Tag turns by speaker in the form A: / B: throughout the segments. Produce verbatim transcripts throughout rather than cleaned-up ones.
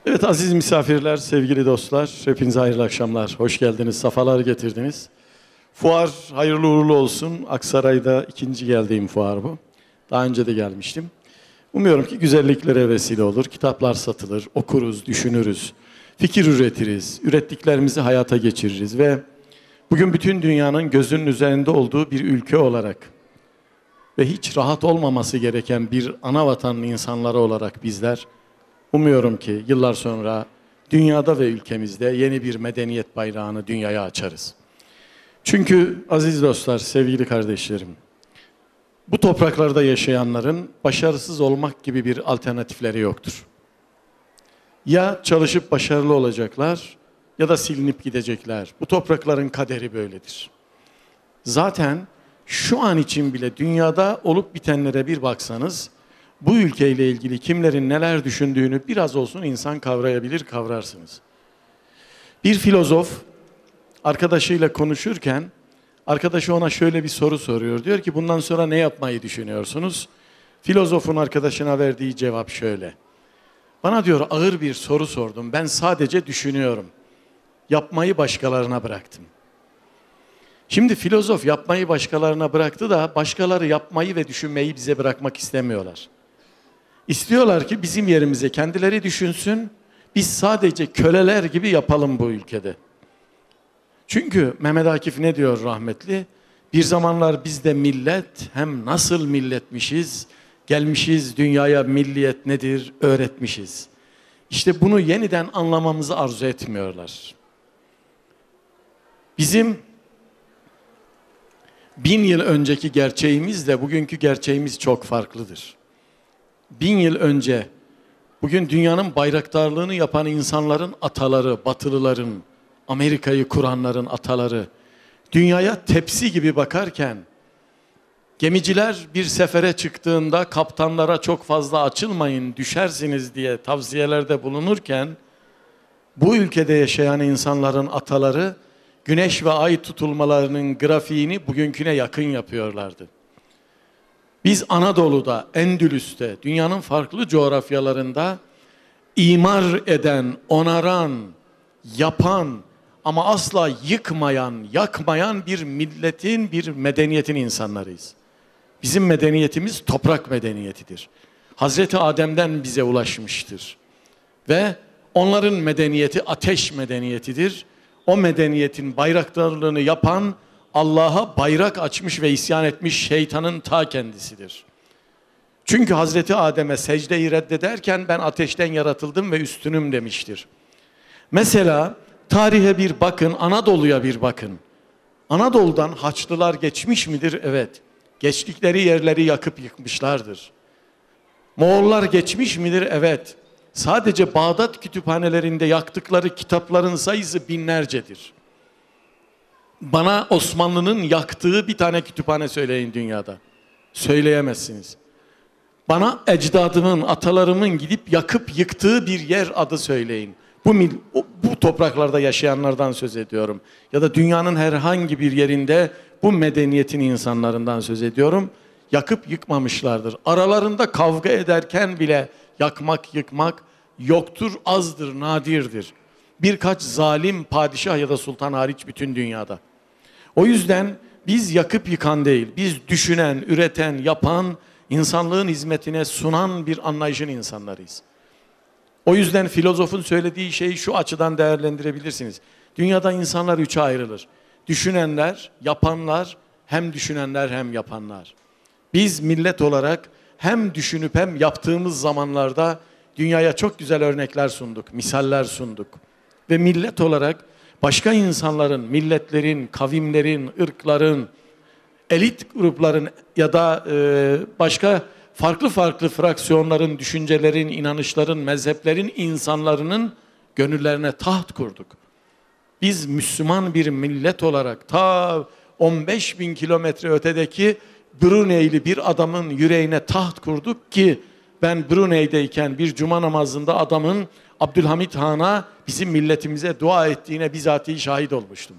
A: Evet aziz misafirler, sevgili dostlar, hepinize hayırlı akşamlar. Hoş geldiniz, safalar getirdiniz. Fuar hayırlı uğurlu olsun. Aksaray'da ikinci geldiğim fuar bu. Daha önce de gelmiştim. Umuyorum ki güzelliklere vesile olur. Kitaplar satılır, okuruz, düşünürüz, fikir üretiriz, ürettiklerimizi hayata geçiririz ve bugün bütün dünyanın gözünün üzerinde olduğu bir ülke olarak ve hiç rahat olmaması gereken bir ana vatanlı insanları olarak bizler umuyorum ki yıllar sonra dünyada ve ülkemizde yeni bir medeniyet bayrağını dünyaya açarız. Çünkü aziz dostlar, sevgili kardeşlerim, bu topraklarda yaşayanların başarısız olmak gibi bir alternatifleri yoktur. Ya çalışıp başarılı olacaklar ya da silinip gidecekler. Bu toprakların kaderi böyledir. Zaten şu an için bile dünyada olup bitenlere bir baksanız, bu ülkeyle ilgili kimlerin neler düşündüğünü biraz olsun insan kavrayabilir, kavrarsınız. Bir filozof arkadaşıyla konuşurken, arkadaşı ona şöyle bir soru soruyor. Diyor ki bundan sonra ne yapmayı düşünüyorsunuz? Filozofun arkadaşına verdiği cevap şöyle. Bana diyor ağır bir soru sordum. Ben sadece düşünüyorum. Yapmayı başkalarına bıraktım. Şimdi filozof yapmayı başkalarına bıraktı da başkaları yapmayı ve düşünmeyi bize bırakmak istemiyorlar. İstiyorlar ki bizim yerimize kendileri düşünsün, biz sadece köleler gibi yapalım bu ülkede. Çünkü Mehmet Akif ne diyor rahmetli? Bir zamanlar biz de millet, hem nasıl milletmişiz, gelmişiz dünyaya milliyet nedir öğretmişiz. İşte bunu yeniden anlamamızı arzu etmiyorlar. Bizim bin yıl önceki gerçeğimizle bugünkü gerçeğimiz çok farklıdır. Bin yıl önce, bugün dünyanın bayraktarlığını yapan insanların ataları, Batılıların, Amerika'yı kuranların ataları, dünyaya tepsi gibi bakarken, gemiciler bir sefere çıktığında kaptanlara çok fazla açılmayın, düşersiniz diye tavsiyelerde bulunurken, bu ülkede yaşayan insanların ataları, güneş ve ay tutulmalarının grafiğini bugünküne yakın yapıyorlardı. Biz Anadolu'da, Endülüs'te, dünyanın farklı coğrafyalarında imar eden, onaran, yapan ama asla yıkmayan, yakmayan bir milletin, bir medeniyetin insanlarıyız. Bizim medeniyetimiz toprak medeniyetidir. Hazreti Adem'den bize ulaşmıştır. Ve onların medeniyeti ateş medeniyetidir. O medeniyetin bayraktarlığını yapan, Allah'a bayrak açmış ve isyan etmiş şeytanın ta kendisidir. Çünkü Hazreti Adem'e secdeyi reddederken ben ateşten yaratıldım ve üstünüm demiştir. Mesela tarihe bir bakın, Anadolu'ya bir bakın. Anadolu'dan Haçlılar geçmiş midir? Evet. Geçtikleri yerleri yakıp yıkmışlardır. Moğollar geçmiş midir? Evet. Sadece Bağdat kütüphanelerinde yaktıkları kitapların sayısı binlercedir. Bana Osmanlı'nın yaktığı bir tane kütüphane söyleyin dünyada. Söyleyemezsiniz. Bana ecdadımın, atalarımın gidip yakıp yıktığı bir yer adı söyleyin. Bu, bu topraklarda yaşayanlardan söz ediyorum. Ya da dünyanın herhangi bir yerinde bu medeniyetin insanlarından söz ediyorum. Yakıp yıkmamışlardır. Aralarında kavga ederken bile yakmak, yıkmak yoktur, azdır, nadirdir. Birkaç zalim padişah ya da sultan hariç bütün dünyada. O yüzden biz yakıp yıkan değil, biz düşünen, üreten, yapan, insanlığın hizmetine sunan bir anlayışın insanlarıyız. O yüzden filozofun söylediği şeyi şu açıdan değerlendirebilirsiniz. Dünyada insanlar üçe ayrılır. Düşünenler, yapanlar, hem düşünenler hem yapanlar. Biz millet olarak hem düşünüp hem yaptığımız zamanlarda dünyaya çok güzel örnekler sunduk, misaller sunduk. Ve millet olarak başka insanların, milletlerin, kavimlerin, ırkların, elit grupların ya da e, başka farklı farklı fraksiyonların, düşüncelerin, inanışların, mezheplerin insanların gönüllerine taht kurduk. Biz Müslüman bir millet olarak ta on beş bin kilometre ötedeki Brunei'li bir adamın yüreğine taht kurduk ki ben Brunei'deyken bir cuma namazında adamın Abdülhamit Han'a bizim milletimize dua ettiğine bizatihi şahit olmuştum.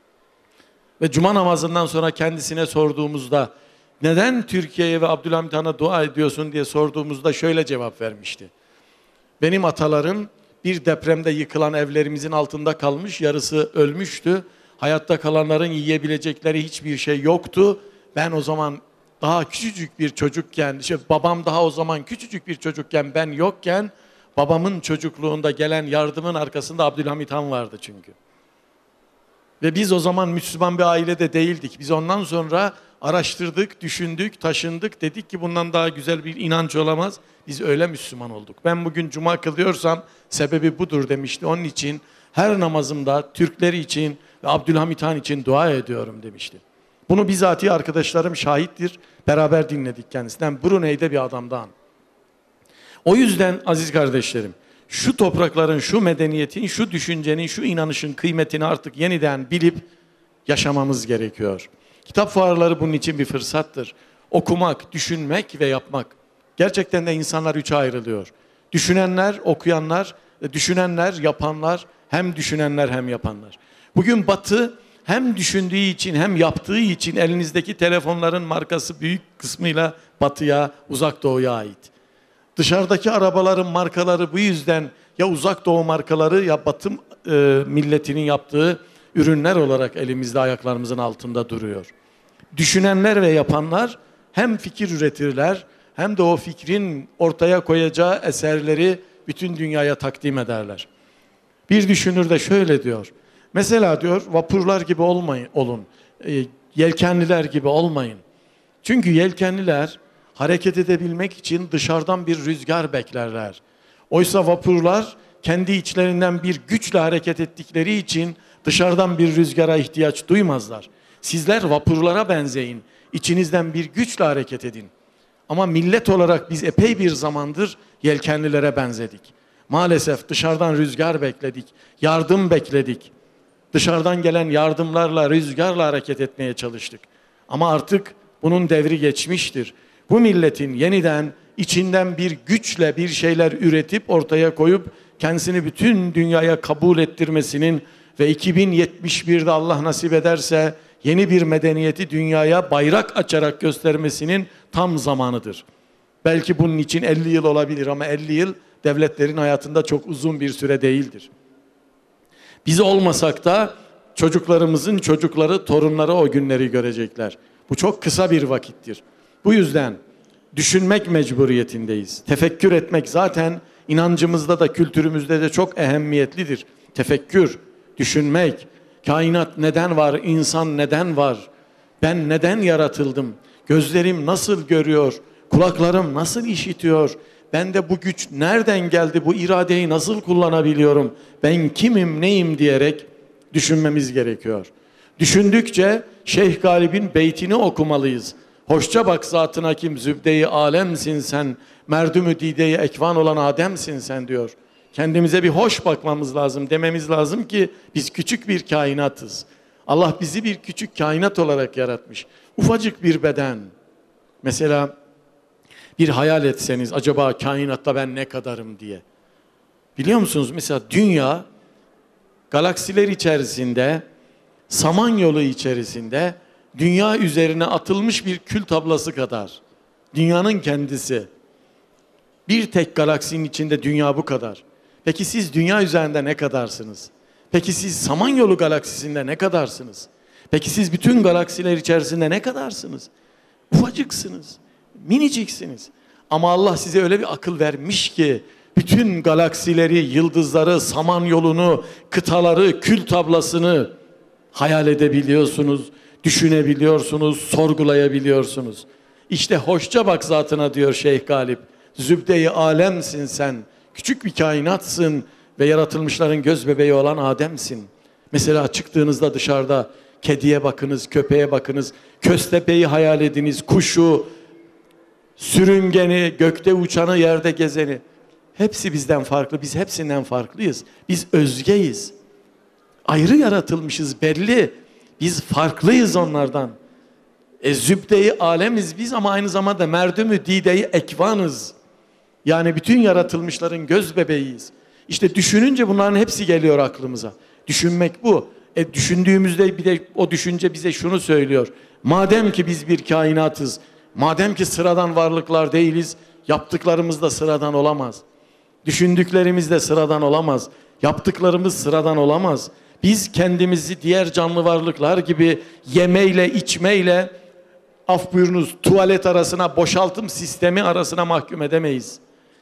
A: Ve cuma namazından sonra kendisine sorduğumuzda neden Türkiye'ye ve Abdülhamit Han'a dua ediyorsun diye sorduğumuzda şöyle cevap vermişti. Benim atalarım Bir depremde yıkılan evlerimizin altında kalmış, yarısı ölmüştü. Hayatta kalanların yiyebilecekleri hiçbir şey yoktu. Ben o zaman daha küçücük bir çocukken, işte babam daha o zaman küçücük bir çocukken, ben yokken, babamın çocukluğunda gelen yardımın arkasında Abdülhamit Han vardı çünkü. Ve biz o zaman Müslüman bir ailede değildik. Biz ondan sonra araştırdık, düşündük, taşındık. Dedik ki bundan daha güzel bir inanç olamaz. Biz öyle Müslüman olduk. Ben bugün cuma kılıyorsam sebebi budur demişti. Onun için her namazımda Türkleri için ve Abdülhamit Han için dua ediyorum demişti. Bunu bizatihi arkadaşlarım şahittir. Beraber dinledik kendisinden. Brunei'de bir adamdan. O yüzden aziz kardeşlerim, şu toprakların, şu medeniyetin, şu düşüncenin, şu inanışın kıymetini artık yeniden bilip yaşamamız gerekiyor. Kitap fuarları bunun için bir fırsattır. Okumak, düşünmek ve yapmak. Gerçekten de insanlar üçe ayrılıyor. Düşünenler, okuyanlar, düşünenler, yapanlar, hem düşünenler hem yapanlar. Bugün Batı hem düşündüğü için hem yaptığı için elinizdeki telefonların markası büyük kısmıyla Batı'ya, Uzak Doğu'ya ait. Dışarıdaki arabaların markaları bu yüzden ya Uzak Doğu markaları ya Batı e, milletinin yaptığı ürünler olarak elimizde, ayaklarımızın altında duruyor. Düşünenler ve yapanlar hem fikir üretirler hem de o fikrin ortaya koyacağı eserleri bütün dünyaya takdim ederler. Bir düşünür de şöyle diyor. Mesela diyor, vapurlar gibi olmayın, olun. E, yelkenliler gibi olmayın. Çünkü yelkenliler hareket edebilmek için dışarıdan bir rüzgar beklerler. Oysa vapurlar kendi içlerinden bir güçle hareket ettikleri için dışarıdan bir rüzgara ihtiyaç duymazlar. Sizler vapurlara benzeyin. İçinizden bir güçle hareket edin. Ama millet olarak biz epey bir zamandır yelkenlilere benzedik. Maalesef dışarıdan rüzgar bekledik, yardım bekledik. Dışarıdan gelen yardımlarla, rüzgarla hareket etmeye çalıştık. Ama artık bunun devri geçmiştir. Bu milletin yeniden içinden bir güçle bir şeyler üretip ortaya koyup kendisini bütün dünyaya kabul ettirmesinin ve iki bin yetmiş birde Allah nasip ederse yeni bir medeniyeti dünyaya bayrak açarak göstermesinin tam zamanıdır. Belki bunun için elli yıl olabilir ama elli yıl devletlerin hayatında çok uzun bir süre değildir. Biz olmasak da çocuklarımızın çocukları, torunları o günleri görecekler. Bu çok kısa bir vakittir. Bu yüzden düşünmek mecburiyetindeyiz. Tefekkür etmek zaten inancımızda da kültürümüzde de çok ehemmiyetlidir. Tefekkür, düşünmek, kainat neden var, insan neden var, ben neden yaratıldım, gözlerim nasıl görüyor, kulaklarım nasıl işitiyor, bende bu güç nereden geldi, bu iradeyi nasıl kullanabiliyorum, ben kimim, neyim diyerek düşünmemiz gerekiyor. Düşündükçe Şeyh Galip'in beytini okumalıyız. Hoşça bak zatına kim, zübde-i alemsin sen, merdümü dide-i ekvan olan Adem'sin sen diyor. Kendimize bir hoş bakmamız lazım, dememiz lazım ki biz küçük bir kainatız. Allah bizi bir küçük kainat olarak yaratmış. Ufacık bir beden. Mesela bir hayal etseniz acaba kainatta ben ne kadarım diye. Biliyor musunuz mesela dünya galaksiler içerisinde, Samanyolu içerisinde dünya üzerine atılmış bir kül tablası kadar. Dünyanın kendisi. Bir tek galaksinin içinde dünya bu kadar. Peki siz dünya üzerinde ne kadarsınız? Peki siz Samanyolu galaksisinde ne kadarsınız? Peki siz bütün galaksiler içerisinde ne kadarsınız? Ufacıksınız, miniciksiniz. Ama Allah size öyle bir akıl vermiş ki bütün galaksileri, yıldızları, Samanyolu'nu, kıtaları, kül tablasını hayal edebiliyorsunuz, düşünebiliyorsunuz, sorgulayabiliyorsunuz. İşte hoşça bak zatına diyor Şeyh Galip. Zübde-i alemsin sen, küçük bir kainatsın ve yaratılmışların göz bebeği olan Adem'sin. Mesela çıktığınızda dışarıda kediye bakınız, köpeğe bakınız, köstebeği hayal ediniz, kuşu, sürüngeni, gökte uçanı, yerde gezeni. Hepsi bizden farklı, biz hepsinden farklıyız. Biz özgeyiz. Ayrı yaratılmışız belli. Biz farklıyız onlardan. E, zübde-i alemiz biz ama aynı zamanda merdümü dide-i ekvanız. Yani bütün yaratılmışların göz bebeğiyiz. İşte düşününce bunların hepsi geliyor aklımıza. Düşünmek bu. E, düşündüğümüzde bir de o düşünce bize şunu söylüyor. Madem ki biz bir kainatız, madem ki sıradan varlıklar değiliz, yaptıklarımız da sıradan olamaz. Düşündüklerimiz de sıradan olamaz. Yaptıklarımız sıradan olamaz. Biz kendimizi diğer canlı varlıklar gibi yemeyle, içmeyle, af buyurunuz, tuvalet arasına, boşaltım sistemi arasına mahkum edemeyiz.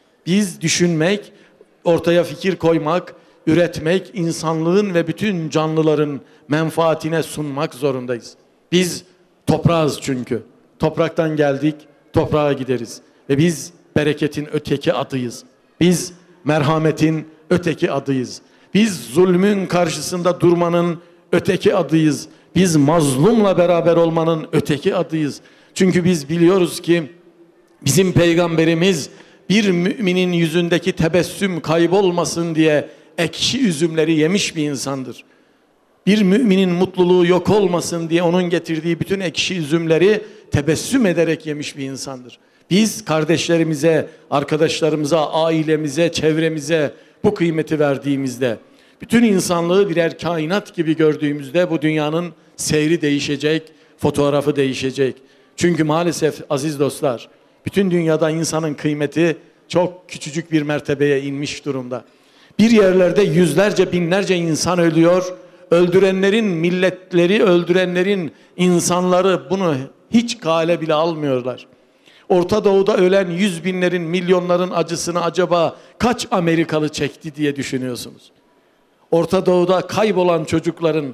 A: Biz düşünmek, ortaya fikir koymak, üretmek, insanlığın ve bütün canlıların menfaatine sunmak zorundayız. Biz toprağız çünkü. Topraktan geldik, toprağa gideriz. Ve biz bereketin öteki adıyız. Biz merhametin öteki adıyız. Biz zulmün karşısında durmanın öteki adıyız. Biz mazlumla beraber olmanın öteki adıyız. Çünkü biz biliyoruz ki bizim peygamberimiz bir müminin yüzündeki tebessüm kaybolmasın diye ekşi üzümleri yemiş bir insandır. Bir müminin mutluluğu yok olmasın diye onun getirdiği bütün ekşi üzümleri tebessüm ederek yemiş bir insandır. Biz kardeşlerimize, arkadaşlarımıza, ailemize, çevremize bu kıymeti verdiğimizde, bütün insanlığı birer kainat gibi gördüğümüzde bu dünyanın seyri değişecek, fotoğrafı değişecek. Çünkü maalesef aziz dostlar, bütün dünyada insanın kıymeti çok küçücük bir mertebeye inmiş durumda. Bir yerlerde yüzlerce, binlerce insan ölüyor. Öldürenlerin milletleri, öldürenlerin insanları bunu hiç kale bile almıyorlar. Orta Doğu'da ölen yüz binlerin, milyonların acısını acaba kaç Amerikalı çekti diye düşünüyorsunuz? Orta Doğu'da kaybolan çocukların,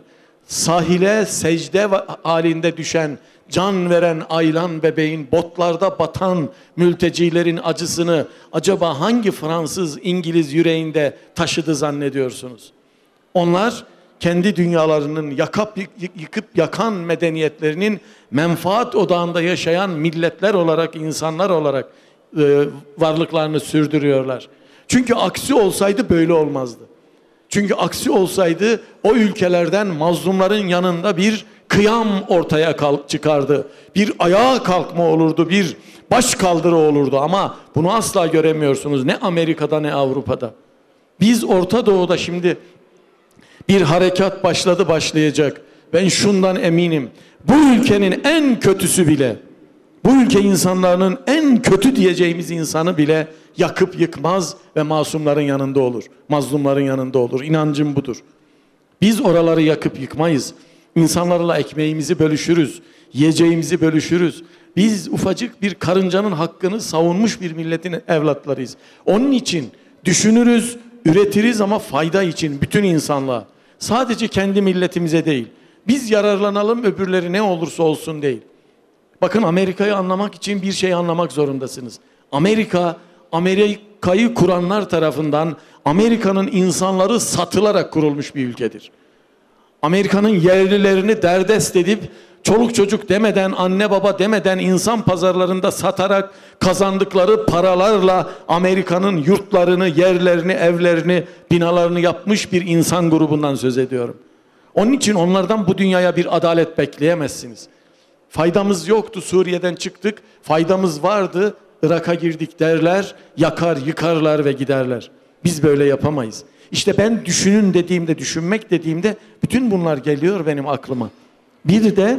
A: sahile secde halinde düşen, can veren aylan bebeğin, botlarda batan mültecilerin acısını acaba hangi Fransız, İngiliz yüreğinde taşıdı zannediyorsunuz? Onlar kendi dünyalarının yakıp yıkıp yakan medeniyetlerinin menfaat odağında yaşayan milletler olarak, insanlar olarak e, varlıklarını sürdürüyorlar. Çünkü aksi olsaydı böyle olmazdı. Çünkü aksi olsaydı o ülkelerden mazlumların yanında bir kıyam ortaya çıkardı. Bir ayağa kalkma olurdu, bir baş kaldırı olurdu ama bunu asla göremiyorsunuz ne Amerika'da ne Avrupa'da. Biz Orta Doğu'da şimdi bir harekat başladı, başlayacak. Ben şundan eminim. Bu ülkenin en kötüsü bile, bu ülke insanların en kötü diyeceğimiz insanı bile yakıp yıkmaz ve masumların yanında olur. Mazlumların yanında olur. İnancım budur. Biz oraları yakıp yıkmayız. İnsanlarla ekmeğimizi bölüşürüz. Yiyeceğimizi bölüşürüz. Biz ufacık bir karıncanın hakkını savunmuş bir milletin evlatlarıyız. Onun için düşünürüz, üretiriz ama fayda için bütün insanlığa. Sadece kendi milletimize değil. Biz yararlanalım, öbürleri ne olursa olsun değil. Bakın, Amerika'yı anlamak için bir şey anlamak zorundasınız. Amerika, Amerika'yı kuranlar tarafından Amerika'nın insanları satılarak kurulmuş bir ülkedir. Amerika'nın yerlilerini derdest edip çoluk çocuk demeden, anne baba demeden insan pazarlarında satarak kazandıkları paralarla Amerika'nın yurtlarını, yerlerini, evlerini, binalarını yapmış bir insan grubundan söz ediyorum. Onun için onlardan bu dünyaya bir adalet bekleyemezsiniz. Faydamız yoktu, Suriye'den çıktık, faydamız vardı, Irak'a girdik derler, yakar, yıkarlar ve giderler. Biz böyle yapamayız. İşte ben düşünün dediğimde, düşünmek dediğimde bütün bunlar geliyor benim aklıma. Bir de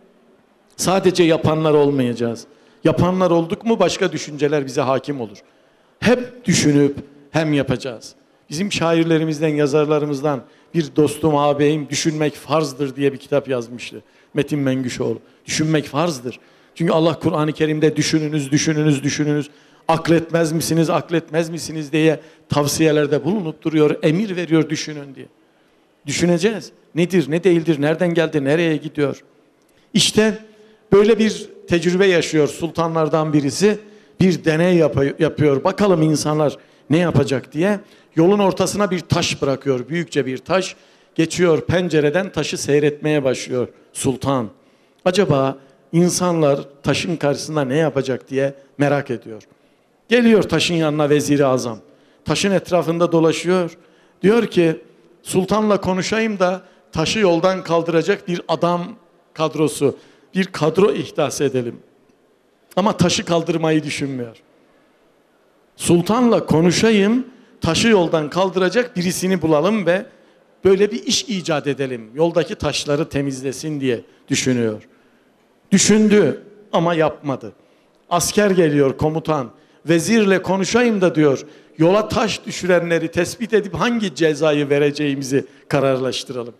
A: sadece yapanlar olmayacağız. Yapanlar olduk mu başka düşünceler bize hakim olur. Hep düşünüp hem yapacağız. Bizim şairlerimizden, yazarlarımızdan bir dostum, ağabeyim Düşünmek Farzdır diye bir kitap yazmıştı. Metin Mengüşoğlu. Düşünmek farzdır. Çünkü Allah Kur'an-ı Kerim'de düşününüz, düşününüz, düşününüz. Akletmez misiniz, akletmez misiniz diye tavsiyelerde bulunup duruyor, emir veriyor düşünün diye. Düşüneceğiz. Nedir, ne değildir, nereden geldi, nereye gidiyor? İşte böyle bir tecrübe yaşıyor sultanlardan birisi. Bir deney yap- yapıyor. Bakalım insanlar ne yapacak diye. Yolun ortasına bir taş bırakıyor, büyükçe bir taş. Geçiyor pencereden, taşı seyretmeye başlıyor sultan. Acaba insanlar taşın karşısında ne yapacak diye merak ediyor. Geliyor taşın yanına Vezir-i Azam. Taşın etrafında dolaşıyor. Diyor ki, sultanla konuşayım da taşı yoldan kaldıracak bir adam kadrosu, bir kadro ihdas edelim. Ama taşı kaldırmayı düşünmüyor. Sultanla konuşayım, taşı yoldan kaldıracak birisini bulalım ve böyle bir iş icat edelim. Yoldaki taşları temizlesin diye düşünüyor. Düşündü ama yapmadı. Asker geliyor, komutan. Vezirle konuşayım da diyor, Yola taş düşürenleri tespit edip hangi cezayı vereceğimizi kararlaştıralım.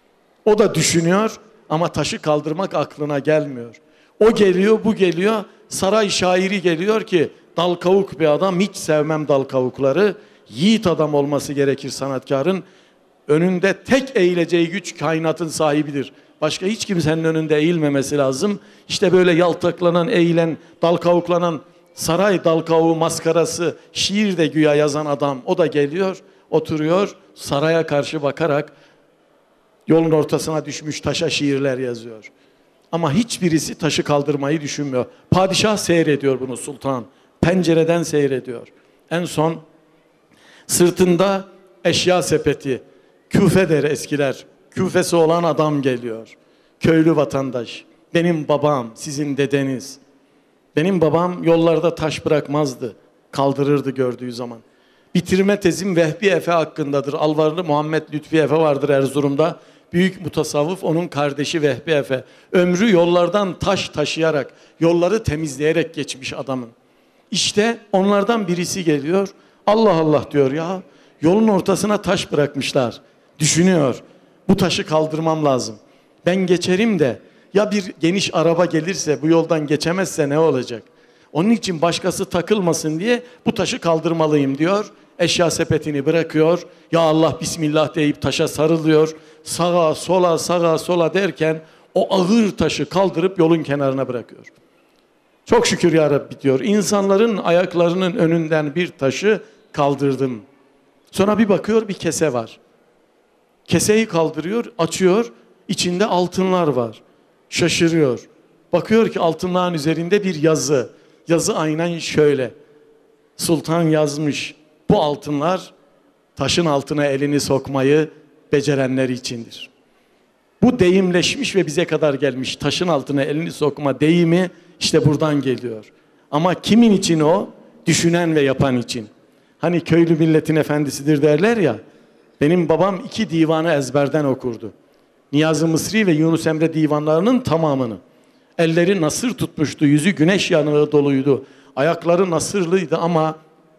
A: O da düşünüyor ama taşı kaldırmak aklına gelmiyor. O geliyor, bu geliyor. Saray şairi geliyor ki dal kavuk bir adam, hiç sevmem dal kavukları. Yiğit adam olması gerekir sanatkarın. Önünde tek eğileceği güç kainatın sahibidir. Başka hiç kimsenin önünde eğilmemesi lazım. İşte böyle yaltaklanan, eğilen, dal kavuklanan, saray dal kavuğu maskarası, şiir de güya yazan adam. O da geliyor, oturuyor, saraya karşı bakarak yolun ortasına düşmüş taşa şiirler yazıyor. Ama hiçbirisi taşı kaldırmayı düşünmüyor. Padişah seyrediyor bunu, sultan. Pencereden seyrediyor. En son sırtında eşya sepeti, küfe der eskiler. Küfesi olan adam geliyor. Köylü vatandaş. Benim babam, sizin dedeniz. Benim babam yollarda taş bırakmazdı. Kaldırırdı gördüğü zaman. Bitirme tezim Vehbi Efe hakkındadır. Alvarlı Muhammed Lütfi Efe vardır Erzurum'da. Büyük mutasavvıf, onun kardeşi Vehbi Efe. Ömrü yollardan taş taşıyarak, yolları temizleyerek geçmiş adamın. İşte onlardan birisi geliyor. Allah Allah diyor ya. Yolun ortasına taş bırakmışlar. Düşünüyor. Bu taşı kaldırmam lazım. Ben geçerim de ya bir geniş araba gelirse, bu yoldan geçemezse ne olacak? Onun için başkası takılmasın diye bu taşı kaldırmalıyım diyor. Eşya sepetini bırakıyor. Ya Allah Bismillah deyip taşa sarılıyor. Sağa sola sağa sola derken o ağır taşı kaldırıp yolun kenarına bırakıyor. Çok şükür ya Rabbi diyor. İnsanların ayaklarının önünden bir taşı kaldırdım. Sonra bir bakıyor, bir kese var. Keseyi kaldırıyor, açıyor. İçinde altınlar var. Şaşırıyor. Bakıyor ki altınların üzerinde bir yazı. Yazı aynen şöyle. Sultan yazmış. Bu altınlar taşın altına elini sokmayı becerenler içindir. Bu deyimleşmiş ve bize kadar gelmiş. Taşın altına elini sokma deyimi işte buradan geliyor. Ama kimin için o? Düşünen ve yapan için. Hani köylü milletin efendisidir derler ya. Benim babam iki divanı ezberden okurdu. Niyazi Mısri ve Yunus Emre divanlarının tamamını. Elleri nasır tutmuştu, yüzü güneş yanığı doluydu. Ayakları nasırlıydı ama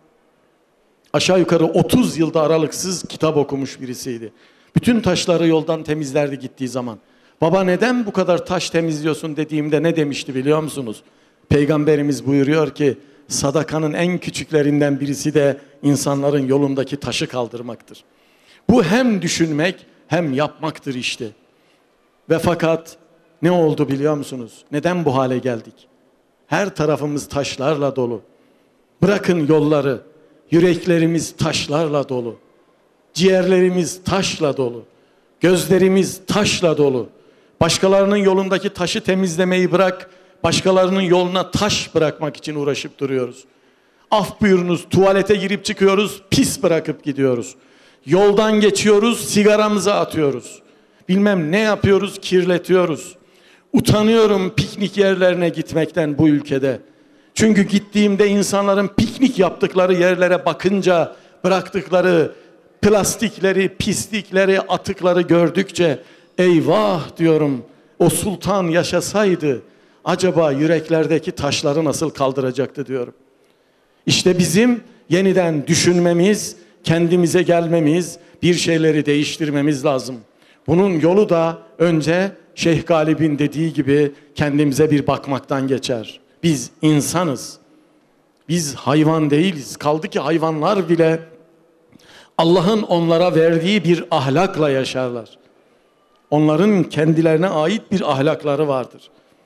A: aşağı yukarı otuz yılda aralıksız kitap okumuş birisiydi. Bütün taşları yoldan temizlerdi gittiği zaman. Baba neden bu kadar taş temizliyorsun dediğimde ne demişti biliyor musunuz? Peygamberimiz buyuruyor ki sadakanın en küçüklerinden birisi de insanların yolundaki taşı kaldırmaktır. Bu hem düşünmek hem yapmaktır işte. Ve fakat ne oldu biliyor musunuz? Neden bu hale geldik? Her tarafımız taşlarla dolu. Bırakın yolları, yüreklerimiz taşlarla dolu. Ciğerlerimiz taşla dolu. Gözlerimiz taşla dolu. Başkalarının yolundaki taşı temizlemeyi bırak, başkalarının yoluna taş bırakmak için uğraşıp duruyoruz. Af buyurunuz, tuvalete girip çıkıyoruz, pis bırakıp gidiyoruz. Yoldan geçiyoruz, sigaramızı atıyoruz. Bilmem ne yapıyoruz, kirletiyoruz. Utanıyorum piknik yerlerine gitmekten bu ülkede. Çünkü gittiğimde insanların piknik yaptıkları yerlere bakınca bıraktıkları plastikleri, pislikleri, atıkları gördükçe eyvah diyorum, o sultan yaşasaydı acaba yüreklerdeki taşları nasıl kaldıracaktı diyorum. İşte bizim yeniden düşünmemiz, kendimize gelmemiz, bir şeyleri değiştirmemiz lazım. Bunun yolu da önce Şeyh Galip'in dediği gibi kendimize bir bakmaktan geçer. Biz insanız. Biz hayvan değiliz. Kaldı ki hayvanlar bile Allah'ın onlara verdiği bir ahlakla yaşarlar. Onların kendilerine ait bir ahlakları vardır.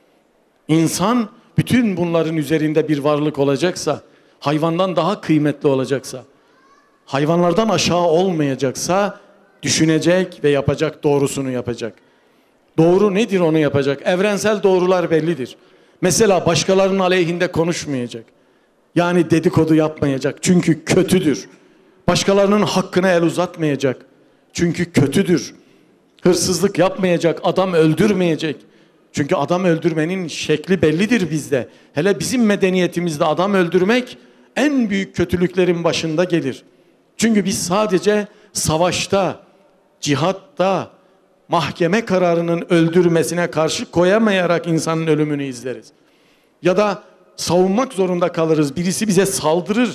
A: İnsan bütün bunların üzerinde bir varlık olacaksa, hayvandan daha kıymetli olacaksa, hayvanlardan aşağı olmayacaksa düşünecek ve yapacak, doğrusunu yapacak. Doğru nedir onu yapacak? Evrensel doğrular bellidir. Mesela başkalarının aleyhinde konuşmayacak. Yani dedikodu yapmayacak. Çünkü kötüdür. Başkalarının hakkına el uzatmayacak. Çünkü kötüdür. Hırsızlık yapmayacak, adam öldürmeyecek. Çünkü adam öldürmenin şekli bellidir bizde. Hele bizim medeniyetimizde adam öldürmek en büyük kötülüklerin başında gelir. Çünkü biz sadece savaşta, cihatta, mahkeme kararının öldürmesine karşı koyamayarak insanın ölümünü izleriz. Ya da savunmak zorunda kalırız. Birisi bize saldırır,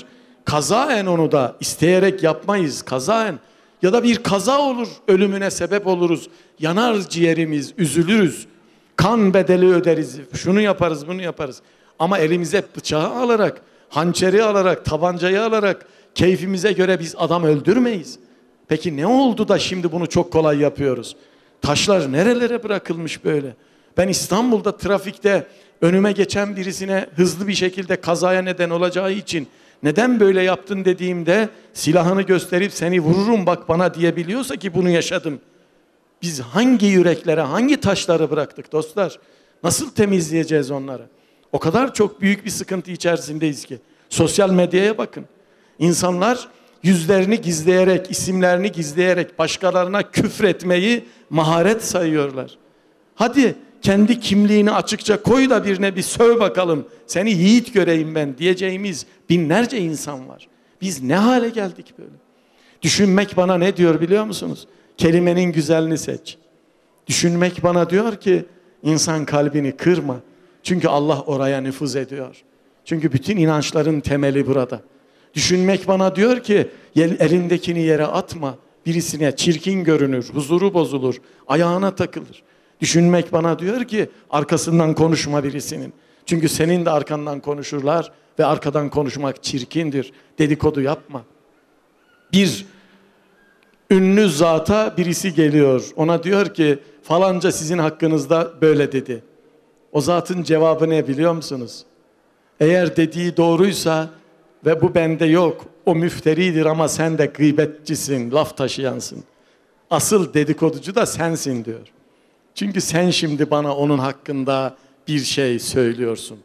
A: Kazaen onu da isteyerek yapmayız. Kazaen ya da bir kaza olur, ölümüne sebep oluruz. Yanar ciğerimiz, üzülürüz. Kan bedeli öderiz. Şunu yaparız, bunu yaparız. Ama elimize bıçağı alarak, hançeri alarak, tabancayı alarak keyfimize göre biz adam öldürmeyiz. Peki ne oldu da şimdi bunu çok kolay yapıyoruz? Taşlar nerelere bırakılmış böyle? Ben İstanbul'da trafikte önüme geçen birisine hızlı bir şekilde kazaya neden olacağı için neden böyle yaptın dediğimde silahını gösterip seni vururum bak bana diyebiliyorsa ki bunu yaşadım. Biz hangi yüreklere, hangi taşları bıraktık dostlar? Nasıl temizleyeceğiz onları? O kadar çok büyük bir sıkıntı içerisindeyiz ki. Sosyal medyaya bakın. İnsanlar yüzlerini gizleyerek, isimlerini gizleyerek başkalarına küfretmeyi maharet sayıyorlar. Hadi kendi kimliğini açıkça koy da birine bir söv bakalım. Seni yiğit göreyim ben diyeceğimiz binlerce insan var. Biz ne hale geldik böyle? Düşünmek bana ne diyor biliyor musunuz? Kelimenin güzelini seç. Düşünmek bana diyor ki insan kalbini kırma. Çünkü Allah oraya nüfuz ediyor. Çünkü bütün inançların temeli burada. Düşünmek bana diyor ki elindekini yere atma. Birisine çirkin görünür, huzuru bozulur, ayağına takılır. Düşünmek bana diyor ki arkasından konuşma birisinin. Çünkü senin de arkandan konuşurlar ve arkadan konuşmak çirkindir. Dedikodu yapma. Bir ünlü zata birisi geliyor. Ona diyor ki falanca sizin hakkınızda böyle dedi. O zatın cevabı ne biliyor musunuz? Eğer dediği doğruysa ve bu bende yok, o müfteridir ama sen de gıybetçisin, laf taşıyansın. Asıl dedikoducu da sensin diyor. Çünkü sen şimdi bana onun hakkında bir şey söylüyorsun.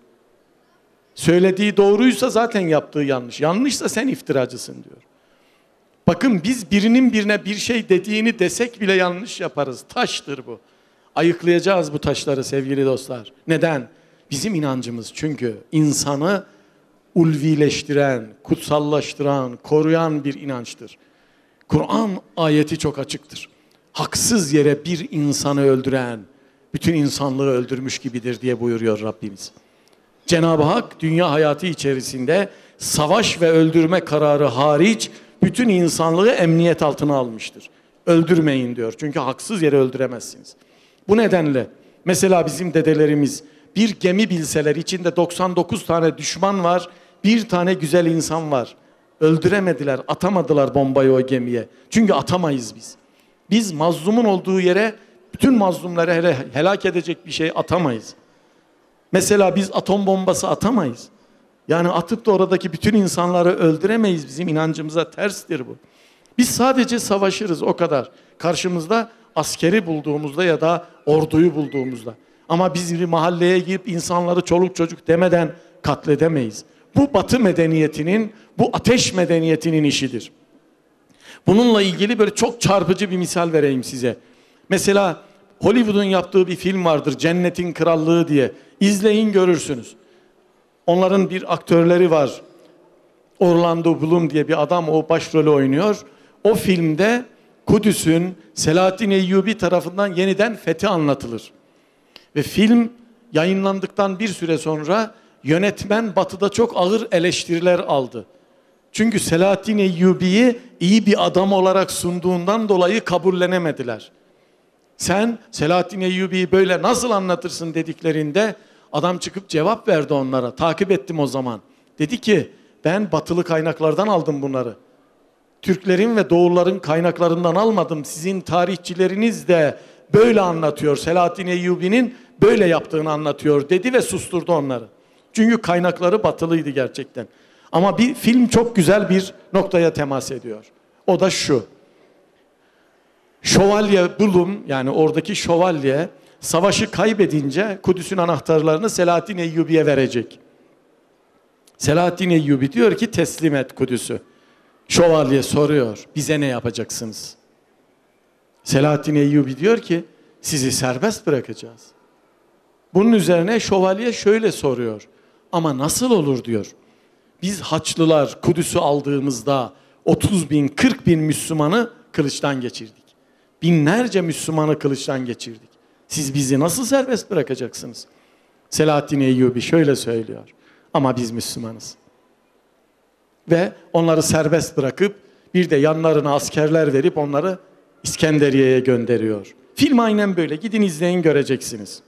A: Söylediği doğruysa zaten yaptığı yanlış. Yanlışsa sen iftiracısın diyor. Bakın biz birinin birine bir şey dediğini desek bile yanlış yaparız. Taştır bu. Ayıklayacağız bu taşları sevgili dostlar. Neden? Bizim inancımız çünkü insanı ulvileştiren, kutsallaştıran, koruyan bir inançtır. Kur'an ayeti çok açıktır. Haksız yere bir insanı öldüren, bütün insanlığı öldürmüş gibidir diye buyuruyor Rabbimiz. Cenab-ı Hak dünya hayatı içerisinde savaş ve öldürme kararı hariç bütün insanlığı emniyet altına almıştır. Öldürmeyin diyor çünkü haksız yere öldüremezsiniz. Bu nedenle mesela bizim dedelerimiz bir gemi bilseler içinde doksan dokuz tane düşman var, bir tane güzel insan var. Öldüremediler, atamadılar bombayı o gemiye. Çünkü atamayız biz. Biz mazlumun olduğu yere bütün mazlumları helak edecek bir şey atamayız. Mesela biz atom bombası atamayız. Yani atıp da oradaki bütün insanları öldüremeyiz. Bizim inancımıza terstir bu. Biz sadece savaşırız o kadar. Karşımızda askeri bulduğumuzda ya da orduyu bulduğumuzda. Ama biz bir mahalleye girip insanları çoluk çocuk demeden katledemeyiz. Bu Batı medeniyetinin, bu ateş medeniyetinin işidir. Bununla ilgili böyle çok çarpıcı bir misal vereyim size. Mesela Hollywood'un yaptığı bir film vardır, Cennetin Krallığı diye. İzleyin görürsünüz. Onların bir aktörleri var. Orlando Bloom diye bir adam o başrolü oynuyor. O filmde Kudüs'ün Selahaddin Eyyubi tarafından yeniden fethi anlatılır. Ve film yayınlandıktan bir süre sonra yönetmen Batı'da çok ağır eleştiriler aldı. Çünkü Selahaddin Eyyubi'yi iyi bir adam olarak sunduğundan dolayı kabullenemediler. Sen Selahaddin Eyyubi'yi böyle nasıl anlatırsın dediklerinde adam çıkıp cevap verdi onlara. Takip ettim o zaman. Dedi ki ben batılı kaynaklardan aldım bunları. Türklerin ve Doğulların kaynaklarından almadım. Sizin tarihçileriniz de böyle anlatıyor. Selahaddin Eyyubi'nin böyle yaptığını anlatıyor dedi ve susturdu onları. Çünkü kaynakları batılıydı gerçekten. Ama bir film çok güzel bir noktaya temas ediyor. O da şu. Şövalye Bloom yani oradaki şövalye savaşı kaybedince Kudüs'ün anahtarlarını Selahaddin Eyyubi'ye verecek. Selahaddin Eyyubi diyor ki teslim et Kudüs'ü. Şövalye soruyor bize ne yapacaksınız? Selahaddin Eyyubi diyor ki sizi serbest bırakacağız. Bunun üzerine şövalye şöyle soruyor. Ama nasıl olur diyor. Biz Haçlılar Kudüs'ü aldığımızda otuz bin kırk bin Müslümanı kılıçtan geçirdik. Binlerce Müslümanı kılıçtan geçirdik. Siz bizi nasıl serbest bırakacaksınız? Selahaddin Eyyubi şöyle söylüyor. Ama biz Müslümanız. Ve onları serbest bırakıp bir de yanlarına askerler verip onları İskenderiye'ye gönderiyor. Film aynen böyle. Gidin izleyin, göreceksiniz.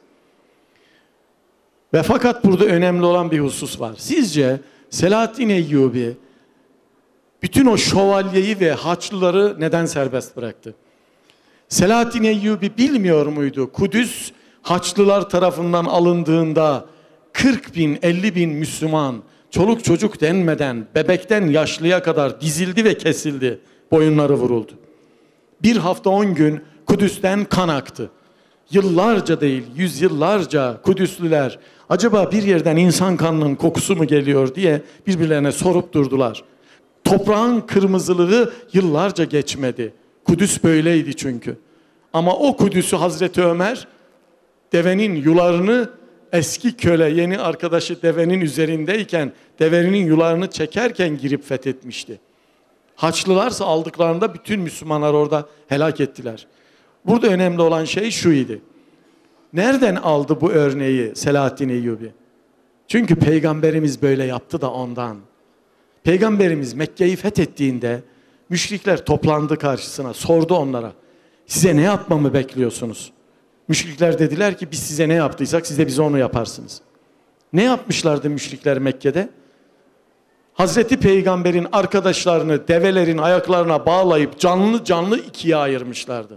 A: Ve fakat burada önemli olan bir husus var. Sizce Selahaddin Eyyubi bütün o şövalyeyi ve Haçlıları neden serbest bıraktı? Selahaddin Eyyubi bilmiyor muydu? Kudüs Haçlılar tarafından alındığında kırk bin, elli bin Müslüman çoluk çocuk denmeden bebekten yaşlıya kadar dizildi ve kesildi. Boyunları vuruldu. Bir hafta on gün Kudüs'ten kan aktı. Yıllarca değil, yüzyıllarca Kudüslüler acaba bir yerden insan kanının kokusu mu geliyor diye birbirlerine sorup durdular. Toprağın kırmızılığı yıllarca geçmedi. Kudüs böyleydi çünkü. Ama o Kudüs'ü Hazreti Ömer devenin yularını, eski köle yeni arkadaşı devenin üzerindeyken devenin yularını çekerken girip fethetmişti. Haçlılarsa aldıklarında bütün Müslümanlar orada helak ettiler. Burada önemli olan şey şuydu. Nereden aldı bu örneği Selahaddin Eyyubi? Çünkü Peygamberimiz böyle yaptı da ondan. Peygamberimiz Mekke'yi fethettiğinde müşrikler toplandı karşısına, sordu onlara. Size ne yapmamı bekliyorsunuz? Müşrikler dediler ki biz size ne yaptıysak siz de bize onu yaparsınız. Ne yapmışlardı müşrikler Mekke'de? Hazreti Peygamber'in arkadaşlarını develerin ayaklarına bağlayıp canlı canlı ikiye ayırmışlardı.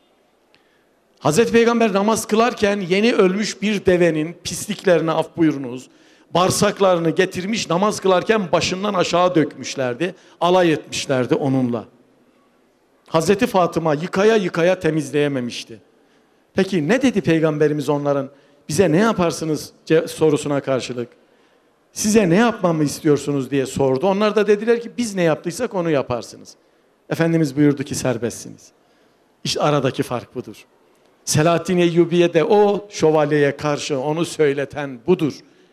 A: Hazreti Peygamber namaz kılarken yeni ölmüş bir devenin pisliklerine, af buyurunuz, bağırsaklarını getirmiş, namaz kılarken başından aşağı dökmüşlerdi. Alay etmişlerdi onunla. Hazreti Fatıma yıkaya yıkaya temizleyememişti. Peki ne dedi Peygamberimiz onların? Bize ne yaparsınız sorusuna karşılık? Size ne yapmamı istiyorsunuz diye sordu. Onlar da dediler ki biz ne yaptıysak onu yaparsınız. Efendimiz buyurdu ki serbestsiniz. İşte aradaki fark budur. Selahaddin Eyyubi'ye de o şövalyeye karşı onu söyleten budur.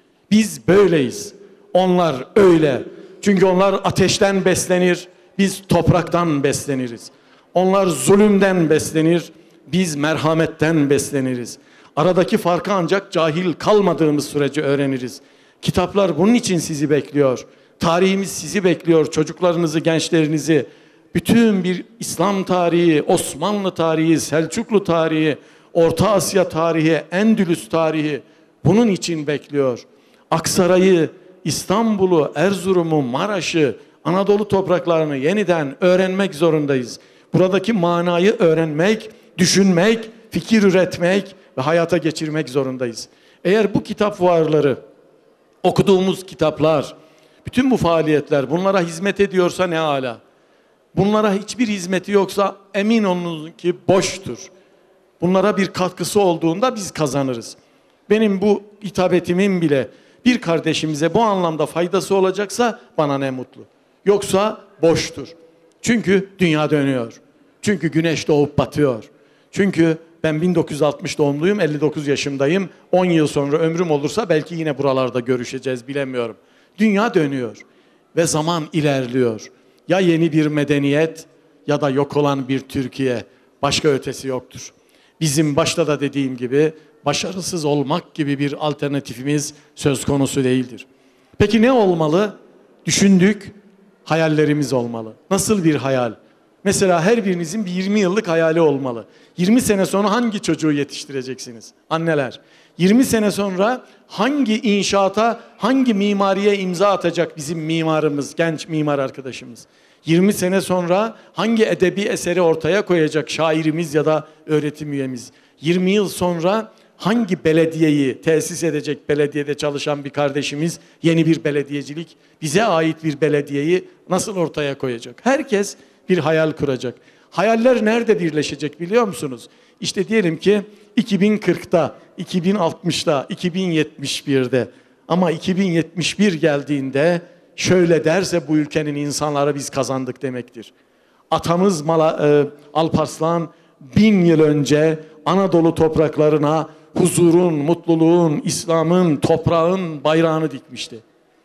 A: Biz böyleyiz. Onlar öyle. Çünkü onlar ateşten beslenir. Biz topraktan besleniriz. Onlar zulümden beslenir. Biz merhametten besleniriz. Aradaki farkı ancak cahil kalmadığımız sürece öğreniriz. Kitaplar bunun için sizi bekliyor. Tarihimiz sizi bekliyor. Çocuklarınızı, gençlerinizi. Bütün bir İslam tarihi, Osmanlı tarihi, Selçuklu tarihi, Orta Asya tarihi, Endülüs tarihi bunun için bekliyor. Aksaray'ı, İstanbul'u, Erzurum'u, Maraş'ı, Anadolu topraklarını yeniden öğrenmek zorundayız. Buradaki manayı öğrenmek, düşünmek, fikir üretmek ve hayata geçirmek zorundayız. Eğer bu kitap fuarları, okuduğumuz kitaplar, bütün bu faaliyetler bunlara hizmet ediyorsa ne âlâ. Bunlara hiçbir hizmeti yoksa emin olun ki boştur. Bunlara bir katkısı olduğunda biz kazanırız. Benim bu hitabetimin bile bir kardeşimize bu anlamda faydası olacaksa bana ne mutlu. Yoksa boştur. Çünkü dünya dönüyor. Çünkü güneş doğup batıyor. Çünkü ben bin dokuz yüz altmış doğumluyum, elli dokuz yaşındayım. on yıl sonra ömrüm olursa belki yine buralarda görüşeceğiz, bilemiyorum. Dünya dönüyor ve zaman ilerliyor. Ya yeni bir medeniyet ya da yok olan bir Türkiye, başka ötesi yoktur. Bizim başta da dediğim gibi başarısız olmak gibi bir alternatifimiz söz konusu değildir. Peki ne olmalı? Düşündük, hayallerimiz olmalı. Nasıl bir hayal? Mesela her birinizin bir yirmi yıllık hayali olmalı. yirmi sene sonra hangi çocuğu yetiştireceksiniz? Anneler. yirmi sene sonra hangi inşaata, hangi mimariye imza atacak bizim mimarımız, genç mimar arkadaşımız? yirmi sene sonra hangi edebi eseri ortaya koyacak şairimiz ya da öğretim üyemiz? yirmi yıl sonra hangi belediyeyi tesis edecek, belediyede çalışan bir kardeşimiz yeni bir belediyecilik, bize ait bir belediyeyi nasıl ortaya koyacak? Herkes bir hayal kuracak. Hayaller nerede birleşecek biliyor musunuz? İşte diyelim ki iki bin kırkta, iki bin altmışta, iki bin yetmiş birde ama iki bin yetmiş bir geldiğinde şöyle derse bu ülkenin insanları biz kazandık demektir. Atamız Mala, e, Alparslan bin yıl önce Anadolu topraklarına huzurun, mutluluğun, İslam'ın, toprağın bayrağını dikmişti.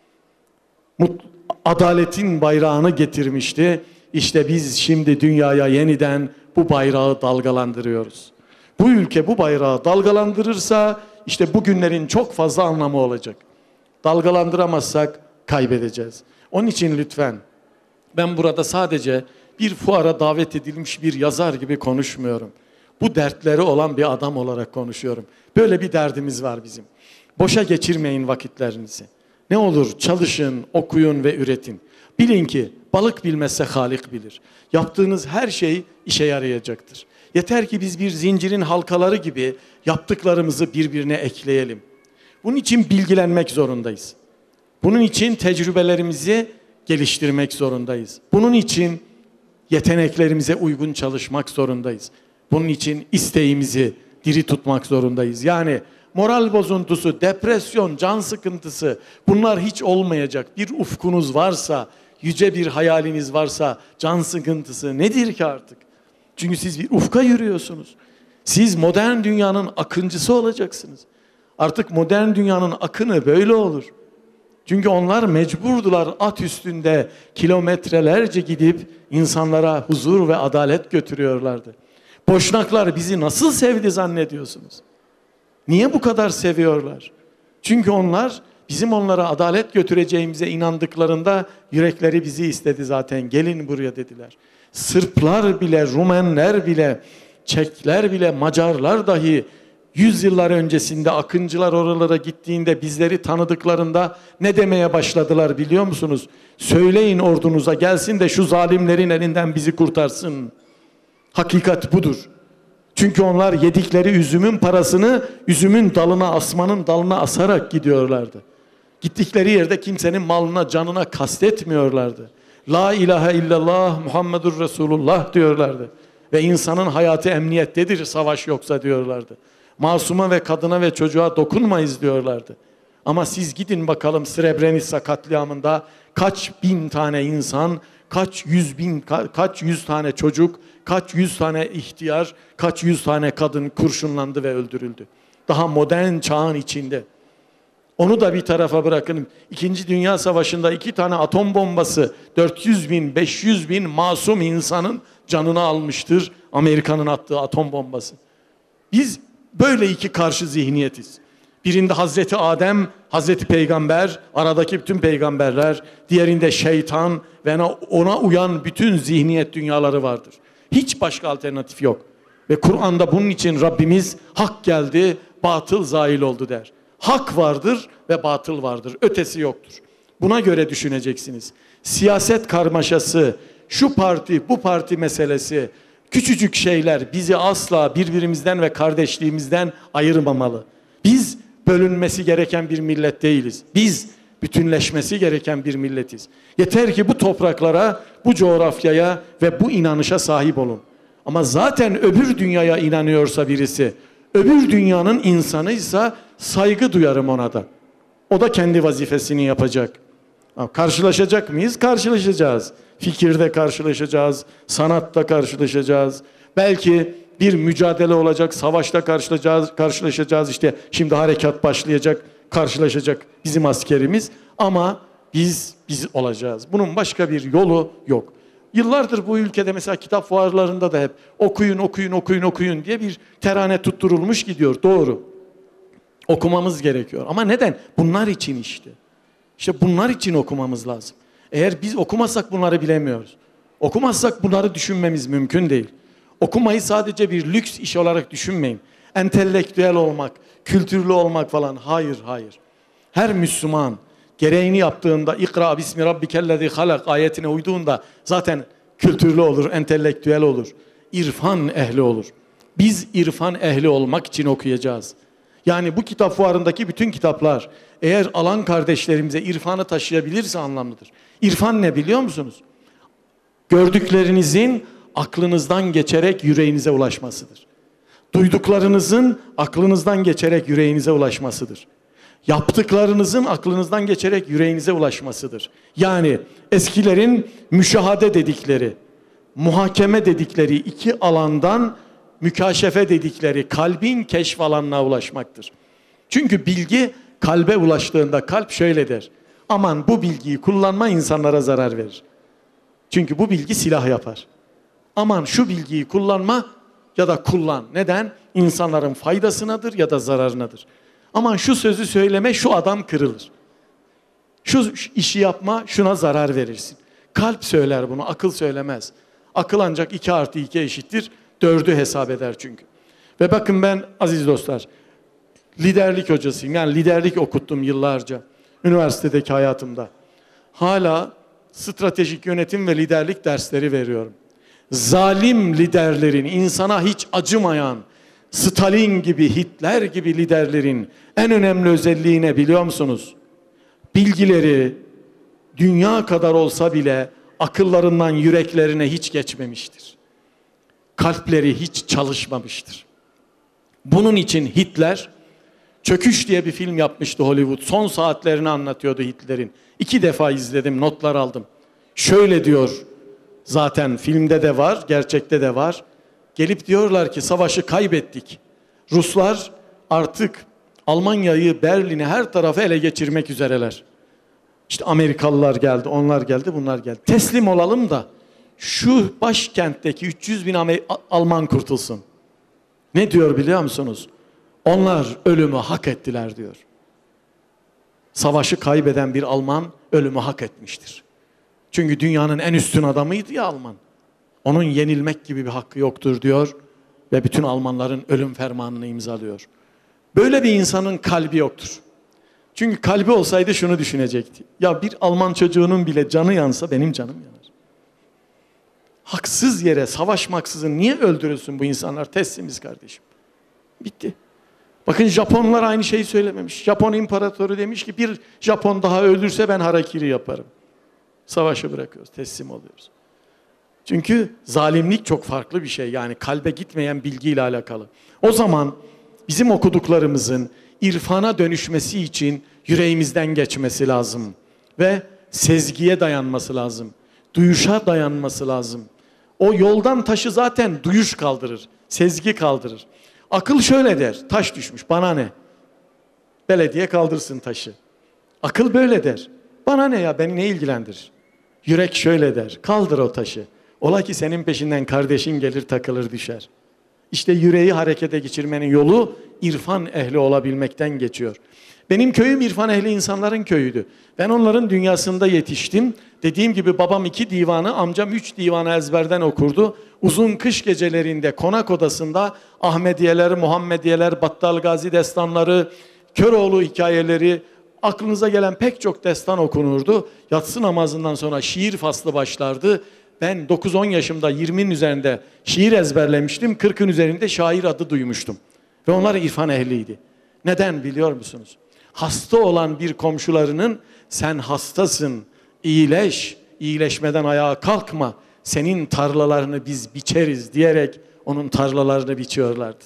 A: Mut, adaletin bayrağını getirmişti. İşte biz şimdi dünyaya yeniden bu bayrağı dalgalandırıyoruz. Bu ülke bu bayrağı dalgalandırırsa işte bugünlerin çok fazla anlamı olacak. Dalgalandıramazsak kaybedeceğiz. Onun için lütfen ben burada sadece bir fuara davet edilmiş bir yazar gibi konuşmuyorum. Bu dertleri olan bir adam olarak konuşuyorum. Böyle bir derdimiz var bizim. Boşa geçirmeyin vakitlerinizi. Ne olur çalışın, okuyun ve üretin. Bilin ki balık bilmezse Halik bilir. Yaptığınız her şey işe yarayacaktır. Yeter ki biz bir zincirin halkaları gibi yaptıklarımızı birbirine ekleyelim. Bunun için bilgilenmek zorundayız. Bunun için tecrübelerimizi geliştirmek zorundayız. Bunun için yeteneklerimize uygun çalışmak zorundayız. Bunun için isteğimizi diri tutmak zorundayız. Yani moral bozuntusu, depresyon, can sıkıntısı bunlar hiç olmayacak. Bir ufkunuz varsa, yüce bir hayaliniz varsa can sıkıntısı nedir ki artık? Çünkü siz bir ufka yürüyorsunuz. Siz modern dünyanın akıncısı olacaksınız. Artık modern dünyanın akını böyle olur. Çünkü onlar mecburdular at üstünde kilometrelerce gidip insanlara huzur ve adalet götürüyorlardı. Boşnaklar bizi nasıl sevdi zannediyorsunuz? Niye bu kadar seviyorlar? Çünkü onlar bizim onlara adalet götüreceğimize inandıklarında yürekleri bizi istedi zaten. Gelin buraya dediler. Sırplar bile, Rumenler bile, Çekler bile, Macarlar dahi yüzyıllar öncesinde akıncılar oralara gittiğinde bizleri tanıdıklarında ne demeye başladılar biliyor musunuz? Söyleyin ordunuza gelsin de şu zalimlerin elinden bizi kurtarsın. Hakikat budur. Çünkü onlar yedikleri üzümün parasını üzümün dalına, asmanın dalına asarak gidiyorlardı. Gittikleri yerde kimsenin malına, canına kastetmiyorlardı. La ilahe illallah Muhammedur Resulullah diyorlardı. Ve insanın hayatı emniyettedir savaş yoksa diyorlardı. Masuma ve kadına ve çocuğa dokunmayız diyorlardı. Ama siz gidin bakalım Srebrenica katliamında kaç bin tane insan, kaç yüz bin, ka- kaç yüz tane çocuk, kaç yüz tane ihtiyar, kaç yüz tane kadın kurşunlandı ve öldürüldü. Daha modern çağın içinde. Onu da bir tarafa bırakın. İkinci Dünya Savaşı'nda iki tane atom bombası dört yüz bin, beş yüz bin masum insanın canını almıştır. Amerika'nın attığı atom bombası. Biz böyle iki karşı zihniyetiz. Birinde Hazreti Adem, Hazreti Peygamber, aradaki bütün peygamberler, diğerinde şeytan ve ona uyan bütün zihniyet dünyaları vardır. Hiç başka alternatif yok. Ve Kur'an'da bunun için Rabbimiz hak geldi, batıl zail oldu der. Hak vardır ve batıl vardır. Ötesi yoktur. Buna göre düşüneceksiniz. Siyaset karmaşası, şu parti, bu parti meselesi, küçücük şeyler bizi asla birbirimizden ve kardeşliğimizden ayırmamalı. Biz bölünmesi gereken bir millet değiliz. Biz bütünleşmesi gereken bir milletiz. Yeter ki bu topraklara, bu coğrafyaya ve bu inanışa sahip olun. Ama zaten öbür dünyaya inanıyorsa birisi, öbür dünyanın insanıysa saygı duyarım ona da. O da kendi vazifesini yapacak. Karşılaşacak mıyız? Karşılaşacağız. Fikirde karşılaşacağız, sanatta karşılaşacağız. Belki bir mücadele olacak, savaşta karşılaşacağız, karşılaşacağız. İşte şimdi harekat başlayacak, karşılaşacak bizim askerimiz. Ama biz, biz olacağız. Bunun başka bir yolu yok. Yıllardır bu ülkede mesela kitap fuarlarında da hep okuyun, okuyun, okuyun, okuyun diye bir terane tutturulmuş gidiyor. Doğru. Okumamız gerekiyor. Ama neden? Bunlar için işte. İşte bunlar için okumamız lazım. Eğer biz okumazsak bunları bilemiyoruz. Okumazsak bunları düşünmemiz mümkün değil. Okumayı sadece bir lüks iş olarak düşünmeyin. Entelektüel olmak, kültürlü olmak falan. Hayır, hayır. Her Müslüman gereğini yaptığında İkra bismi rabbikellezi halak ayetine uyduğunda zaten kültürlü olur, entelektüel olur. İrfan ehli olur. Biz irfan ehli olmak için okuyacağız. Yani bu kitap fuarındaki bütün kitaplar eğer alan kardeşlerimize irfanı taşıyabilirse anlamlıdır. İrfan ne biliyor musunuz? Gördüklerinizin aklınızdan geçerek yüreğinize ulaşmasıdır. Duyduklarınızın aklınızdan geçerek yüreğinize ulaşmasıdır. Yaptıklarınızın aklınızdan geçerek yüreğinize ulaşmasıdır. Yani eskilerin müşahade dedikleri, muhakeme dedikleri iki alandan mükaşefe dedikleri kalbin keşf alanına ulaşmaktır. Çünkü bilgi kalbe ulaştığında kalp şöyle der. Aman bu bilgiyi kullanma, insanlara zarar verir. Çünkü bu bilgi silah yapar. Aman şu bilgiyi kullanma ya da kullan. Neden? İnsanların faydasınadır ya da zararınadır. Aman şu sözü söyleme, şu adam kırılır. Şu işi yapma, şuna zarar verirsin. Kalp söyler bunu, akıl söylemez. Akıl ancak iki artı iki eşittir, dördü hesap eder çünkü. Ve bakın ben aziz dostlar, liderlik hocasıyım. Yani liderlik okuttum yıllarca üniversitedeki hayatımda. Hala stratejik yönetim ve liderlik dersleri veriyorum. Zalim liderlerin, insana hiç acımayan, Stalin gibi, Hitler gibi liderlerin en önemli özelliği ne biliyor musunuz? Bilgileri dünya kadar olsa bile akıllarından yüreklerine hiç geçmemiştir. Kalpleri hiç çalışmamıştır. Bunun için Hitler, Çöküş diye bir film yapmıştı Hollywood. Son saatlerini anlatıyordu Hitler'in. İki defa izledim, notlar aldım. Şöyle diyor, zaten filmde de var, gerçekte de var. Gelip diyorlar ki savaşı kaybettik. Ruslar artık Almanya'yı, Berlin'i, her tarafı ele geçirmek üzereler. İşte Amerikalılar geldi, onlar geldi, bunlar geldi. Teslim olalım da şu başkentteki üç yüz bin Alman kurtulsun. Ne diyor biliyor musunuz? Onlar ölümü hak ettiler diyor. Savaşı kaybeden bir Alman ölümü hak etmiştir. Çünkü dünyanın en üstün adamıydı ya Alman. Onun yenilmek gibi bir hakkı yoktur diyor ve bütün Almanların ölüm fermanını imzalıyor. Böyle bir insanın kalbi yoktur. Çünkü kalbi olsaydı şunu düşünecekti. Ya bir Alman çocuğunun bile canı yansa benim canım yanar. Haksız yere savaşmaksızın niye öldürülsün bu insanlar? Teslimiz kardeşim. Bitti. Bakın Japonlar aynı şeyi söylememiş. Japon imparatoru demiş ki bir Japon daha öldürse ben harakiri yaparım. Savaşı bırakıyoruz, teslim oluyoruz. Çünkü zalimlik çok farklı bir şey. Yani kalbe gitmeyen bilgiyle alakalı. O zaman bizim okuduklarımızın irfana dönüşmesi için yüreğimizden geçmesi lazım. Ve sezgiye dayanması lazım. Duyuşa dayanması lazım. O yoldan taşı zaten duyuş kaldırır. Sezgi kaldırır. Akıl şöyle der, taş düşmüş, bana ne? Belediye kaldırsın taşı. Akıl böyle der. Bana ne ya, beni ne ilgilendirir? Yürek şöyle der, kaldır o taşı. Ola ki senin peşinden kardeşin gelir takılır düşer. İşte yüreği harekete geçirmenin yolu irfan ehli olabilmekten geçiyor. Benim köyüm irfan ehli insanların köyüydü. Ben onların dünyasında yetiştim. Dediğim gibi babam iki divanı, amcam üç divanı ezberden okurdu. Uzun kış gecelerinde konak odasında Ahmediyeler, Muhammediyeler, Battal Gazi destanları, Köroğlu hikayeleri, aklınıza gelen pek çok destan okunurdu. Yatsı namazından sonra şiir faslı başlardı. Ben dokuz on yaşımda yirminin üzerinde şiir ezberlemiştim. kırkın üzerinde şair adı duymuştum. Ve onlar irfan ehliydi. Neden biliyor musunuz? Hasta olan bir komşularının sen hastasın, iyileş, iyileşmeden ayağa kalkma, senin tarlalarını biz biçeriz diyerek onun tarlalarını biçiyorlardı.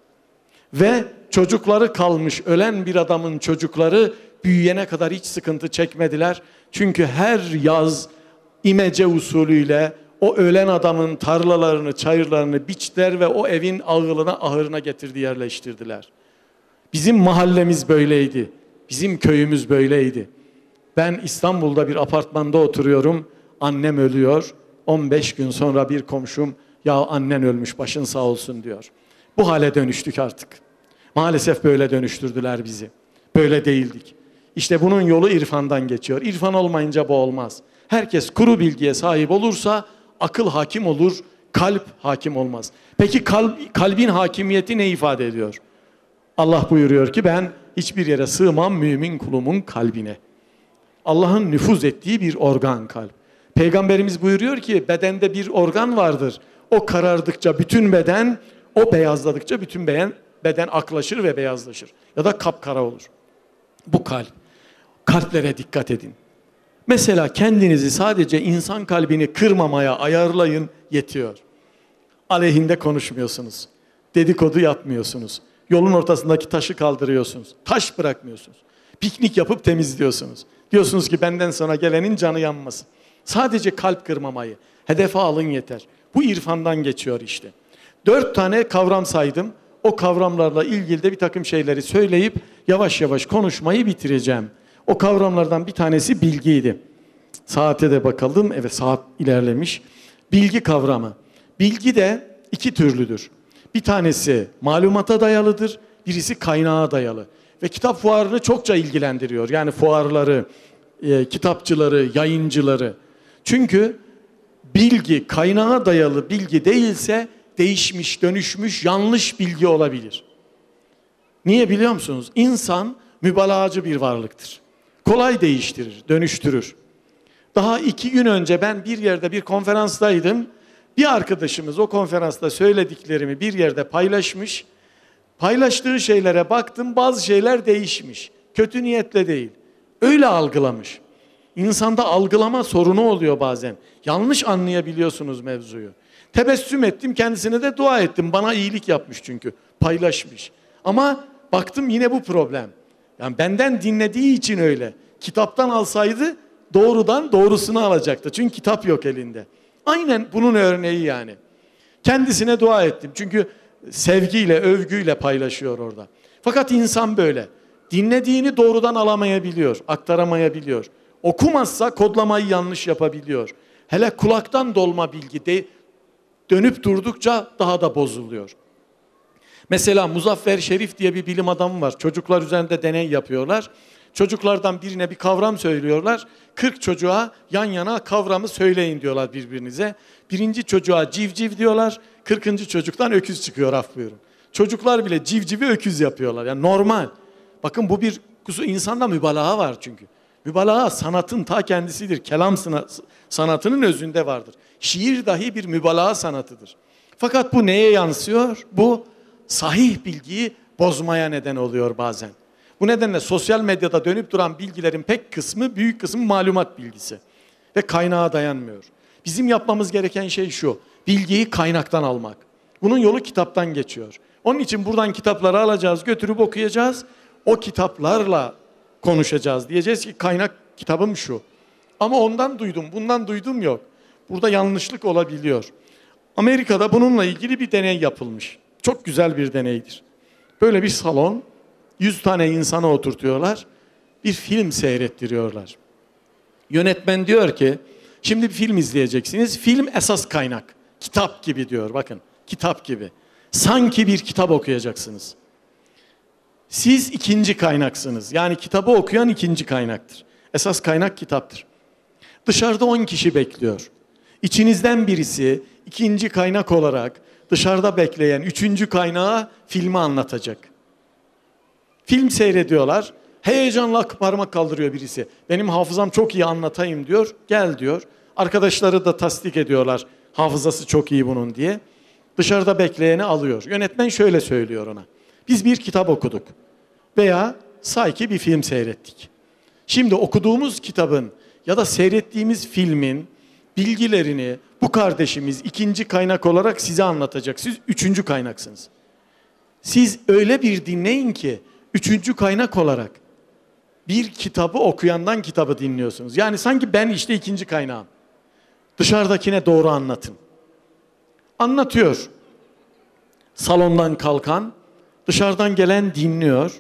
A: Ve çocukları kalmış, ölen bir adamın çocukları büyüyene kadar hiç sıkıntı çekmediler. Çünkü her yaz imece usulüyle o ölen adamın tarlalarını, çayırlarını biçtiler ve o evin ağılına, ahırına getirdi, yerleştirdiler. Bizim mahallemiz böyleydi. Bizim köyümüz böyleydi. Ben İstanbul'da bir apartmanda oturuyorum. Annem ölüyor. on beş gün sonra bir komşum ya annen ölmüş başın sağ olsun diyor. Bu hale dönüştük artık. Maalesef böyle dönüştürdüler bizi. Böyle değildik. İşte bunun yolu irfandan geçiyor. İrfan olmayınca bu olmaz. Herkes kuru bilgiye sahip olursa akıl hakim olur, kalp hakim olmaz. Peki kalp, kalbin hakimiyeti ne ifade ediyor? Allah buyuruyor ki ben hiçbir yere sığmam mümin kulumun kalbine. Allah'ın nüfuz ettiği bir organ kalp. Peygamberimiz buyuruyor ki bedende bir organ vardır. O karardıkça bütün beden, o beyazladıkça bütün beden, beden aklaşır ve beyazlaşır. Ya da kapkara olur. Bu kalp. Kalplere dikkat edin. Mesela kendinizi sadece insan kalbini kırmamaya ayarlayın, yetiyor. Aleyhinde konuşmuyorsunuz. Dedikodu yapmıyorsunuz. Yolun ortasındaki taşı kaldırıyorsunuz. Taş bırakmıyorsunuz. Piknik yapıp temizliyorsunuz. Diyorsunuz ki benden sonra gelenin canı yanmasın. Sadece kalp kırmamayı, hedefe alın yeter. Bu irfandan geçiyor işte. Dört tane kavram saydım. O kavramlarla ilgili de bir takım şeyleri söyleyip yavaş yavaş konuşmayı bitireceğim. O kavramlardan bir tanesi bilgiydi. Saate de bakalım. Evet, saat ilerlemiş. Bilgi kavramı. Bilgi de iki türlüdür. Bir tanesi malumata dayalıdır. Birisi kaynağa dayalı. Ve kitap fuarını çokça ilgilendiriyor. Yani fuarları, e, kitapçıları, yayıncıları. Çünkü bilgi, kaynağa dayalı bilgi değilse değişmiş, dönüşmüş, yanlış bilgi olabilir. Niye biliyor musunuz? İnsan mübalağacı bir varlıktır. Kolay değiştirir, dönüştürür. Daha iki gün önce ben bir yerde bir konferanstaydım. Bir arkadaşımız o konferansta söylediklerimi bir yerde paylaşmış. Paylaştığı şeylere baktım, bazı şeyler değişmiş. Kötü niyetle değil. Öyle algılamış. İnsanda algılama sorunu oluyor bazen. Yanlış anlayabiliyorsunuz mevzuyu. Tebessüm ettim, kendisine de dua ettim. Bana iyilik yapmış çünkü. Paylaşmış. Ama baktım yine bu problem. Yani benden dinlediği için öyle. Kitaptan alsaydı doğrudan doğrusunu alacaktı. Çünkü kitap yok elinde. Aynen bunun örneği yani. Kendisine dua ettim. Çünkü sevgiyle, övgüyle paylaşıyor orada. Fakat insan böyle. Dinlediğini doğrudan alamayabiliyor, aktaramayabiliyor. Okumazsa kodlamayı yanlış yapabiliyor. Hele kulaktan dolma bilgi de dönüp durdukça daha da bozuluyor. Mesela Muzaffer Şerif diye bir bilim adamı var. Çocuklar üzerinde deney yapıyorlar. Çocuklardan birine bir kavram söylüyorlar. kırk çocuğa yan yana kavramı söyleyin diyorlar birbirinize. Birinci çocuğa civciv diyorlar. kırkıncı çocuktan öküz çıkıyor, af buyurun. Çocuklar bile civcivi öküz yapıyorlar. Yani normal. Bakın bu bir kusur, insanda mübalağa var çünkü. Mübalağa sanatın ta kendisidir. Kelam sanatının özünde vardır. Şiir dahi bir mübalağa sanatıdır. Fakat bu neye yansıyor? Bu sahih bilgiyi bozmaya neden oluyor bazen. Bu nedenle sosyal medyada dönüp duran bilgilerin pek kısmı, büyük kısmı malumat bilgisi. Ve kaynağa dayanmıyor. Bizim yapmamız gereken şey şu: bilgiyi kaynaktan almak. Bunun yolu kitaptan geçiyor. Onun için buradan kitapları alacağız, götürüp okuyacağız. O kitaplarla konuşacağız. Diyeceğiz ki kaynak kitabım şu. Ama ondan duydum, bundan duydum yok. Burada yanlışlık olabiliyor. Amerika'da bununla ilgili bir deney yapılmış. Çok güzel bir deneydir. Böyle bir salon, yüz tane insana oturtuyorlar. Bir film seyrettiriyorlar. Yönetmen diyor ki, şimdi bir film izleyeceksiniz. Film esas kaynak. Kitap gibi diyor, bakın. Kitap gibi. Sanki bir kitap okuyacaksınız. Siz ikinci kaynaksınız. Yani kitabı okuyan ikinci kaynaktır. Esas kaynak kitaptır. Dışarıda on kişi bekliyor. İçinizden birisi ikinci kaynak olarak dışarıda bekleyen üçüncü kaynağa filmi anlatacak. Film seyrediyorlar. Heyecanla parmak kaldırıyor birisi. Benim hafızam çok iyi, anlatayım diyor. Gel diyor. Arkadaşları da tasdik ediyorlar. Hafızası çok iyi bunun diye. Dışarıda bekleyeni alıyor. Yönetmen şöyle söylüyor ona: biz bir kitap okuduk veya sanki bir film seyrettik. Şimdi okuduğumuz kitabın ya da seyrettiğimiz filmin bilgilerini bu kardeşimiz ikinci kaynak olarak size anlatacak. Siz üçüncü kaynaksınız. Siz öyle bir dinleyin ki üçüncü kaynak olarak bir kitabı okuyandan kitabı dinliyorsunuz. Yani sanki ben işte ikinci kaynağım. Dışarıdakine doğru anlatın. Anlatıyor. Salondan kalkan, dışarıdan gelen dinliyor.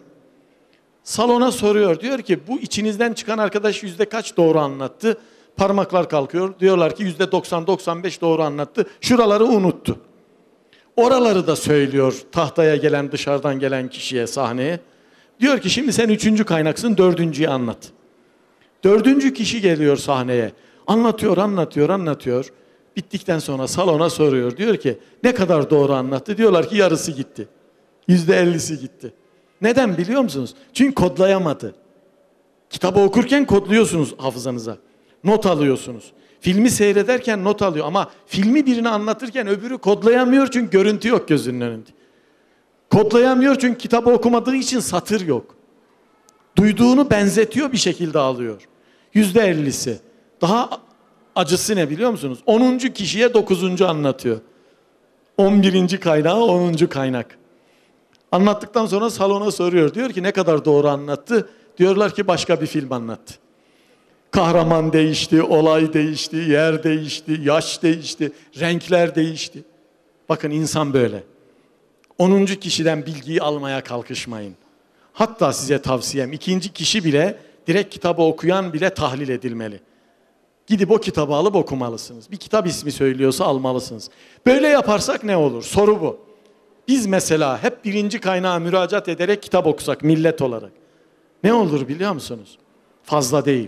A: Salona soruyor. Diyor ki bu içinizden çıkan arkadaş yüzde kaç doğru anlattı? Parmaklar kalkıyor. Diyorlar ki yüzde doksan doksan beş doğru anlattı. Şuraları unuttu. Oraları da söylüyor tahtaya gelen, dışarıdan gelen kişiye, sahneye. Diyor ki şimdi sen üçüncü kaynaksın, dördüncüyü anlat. Dördüncü kişi geliyor sahneye. Anlatıyor, anlatıyor, anlatıyor. Bittikten sonra salona soruyor. Diyor ki ne kadar doğru anlattı? Diyorlar ki yarısı gitti. Yüzde ellisi gitti. Neden biliyor musunuz? Çünkü kodlayamadı. Kitabı okurken kodluyorsunuz hafızanıza. Not alıyorsunuz. Filmi seyrederken not alıyor ama filmi birine anlatırken öbürü kodlayamıyor çünkü görüntü yok gözünün önünde. Kodlayamıyor çünkü kitabı okumadığı için satır yok. Duyduğunu benzetiyor, bir şekilde alıyor. Yüzde ellisi. Daha acısı ne biliyor musunuz? Onuncu kişiye dokuzuncu anlatıyor. On birinci kaynağı onuncu kaynak. Anlattıktan sonra salona soruyor. Diyor ki ne kadar doğru anlattı? Diyorlar ki başka bir film anlattı. Kahraman değişti, olay değişti, yer değişti, yaş değişti, renkler değişti. Bakın insan böyle. Onuncu kişiden bilgiyi almaya kalkışmayın. Hatta size tavsiyem, ikinci kişi bile, direkt kitabı okuyan bile tahlil edilmeli. Gidip o kitabı alıp okumalısınız. Bir kitap ismi söylüyorsa almalısınız. Böyle yaparsak ne olur? Soru bu. Biz mesela hep birinci kaynağa müracaat ederek kitap okusak millet olarak. Ne olur biliyor musunuz? Fazla değil.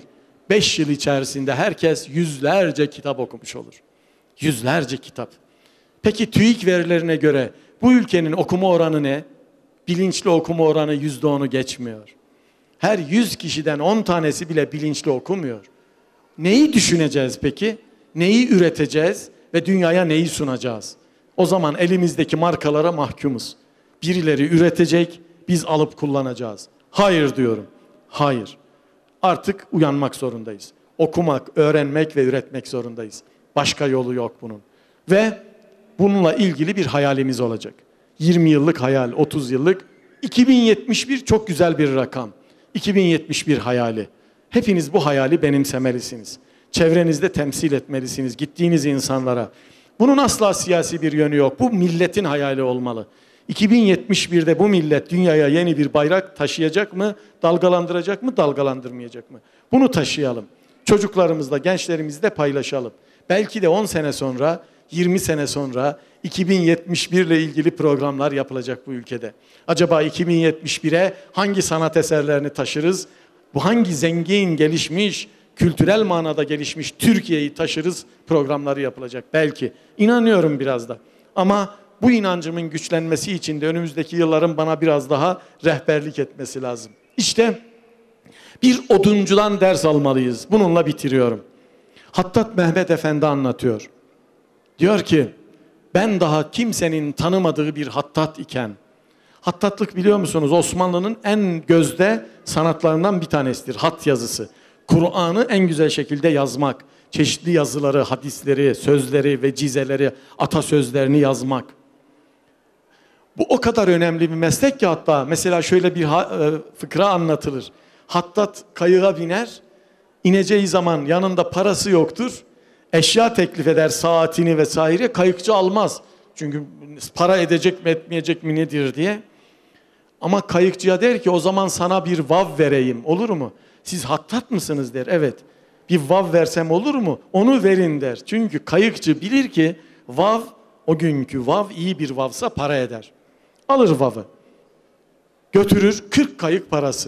A: Beş yıl içerisinde herkes yüzlerce kitap okumuş olur. Yüzlerce kitap. Peki TÜİK verilerine göre bu ülkenin okuma oranı ne? Bilinçli okuma oranı yüzde onu geçmiyor. Her yüz kişiden on tanesi bile bilinçli okumuyor. Neyi düşüneceğiz peki? Neyi üreteceğiz ve dünyaya neyi sunacağız? O zaman elimizdeki markalara mahkumuz. Birileri üretecek, biz alıp kullanacağız. Hayır diyorum. Hayır. Artık uyanmak zorundayız. Okumak, öğrenmek ve üretmek zorundayız. Başka yolu yok bunun. Ve bununla ilgili bir hayalimiz olacak. yirmi yıllık hayal, otuz yıllık. iki bin yetmiş bir çok güzel bir rakam. iki bin yetmiş bir hayali. Hepiniz bu hayali benimsemelisiniz. Çevrenizde temsil etmelisiniz gittiğiniz insanlara. Bunun asla siyasi bir yönü yok. Bu milletin hayali olmalı. iki bin yetmiş birde bu millet dünyaya yeni bir bayrak taşıyacak mı, dalgalandıracak mı, dalgalandırmayacak mı? Bunu taşıyalım. Çocuklarımızla, gençlerimizle paylaşalım. Belki de on sene sonra, yirmi sene sonra iki bin yetmiş bir ile ilgili programlar yapılacak bu ülkede. Acaba iki bin yetmiş bire hangi sanat eserlerini taşırız? Bu hangi zengin, gelişmiş, kültürel manada gelişmiş Türkiye'yi taşırız programları yapılacak belki. İnanıyorum biraz da. Ama bu inancımın güçlenmesi için de önümüzdeki yılların bana biraz daha rehberlik etmesi lazım. İşte bir oduncudan ders almalıyız. Bununla bitiriyorum. Hattat Mehmet Efendi anlatıyor. Diyor ki, ben daha kimsenin tanımadığı bir hattat iken, hattatlık biliyor musunuz Osmanlı'nın en gözde sanatlarından bir tanesidir. Hat yazısı. Kur'an'ı en güzel şekilde yazmak. Çeşitli yazıları, hadisleri, sözleri, vecizeleri, atasözlerini yazmak. Bu o kadar önemli bir meslek ki hatta mesela şöyle bir fıkra anlatılır. Hattat kayığa biner, ineceği zaman yanında parası yoktur. Eşya teklif eder, saatini vesaire, kayıkçı almaz. Çünkü para edecek mi etmeyecek mi nedir diye. Ama kayıkçıya der ki o zaman sana bir vav vereyim, olur mu? Siz hattat mısınız der. Evet. Bir vav versem olur mu? Onu verin der. Çünkü kayıkçı bilir ki vav, o günkü vav iyi bir vavsa para eder. Alır vavı. Götürür kırk kayık parası.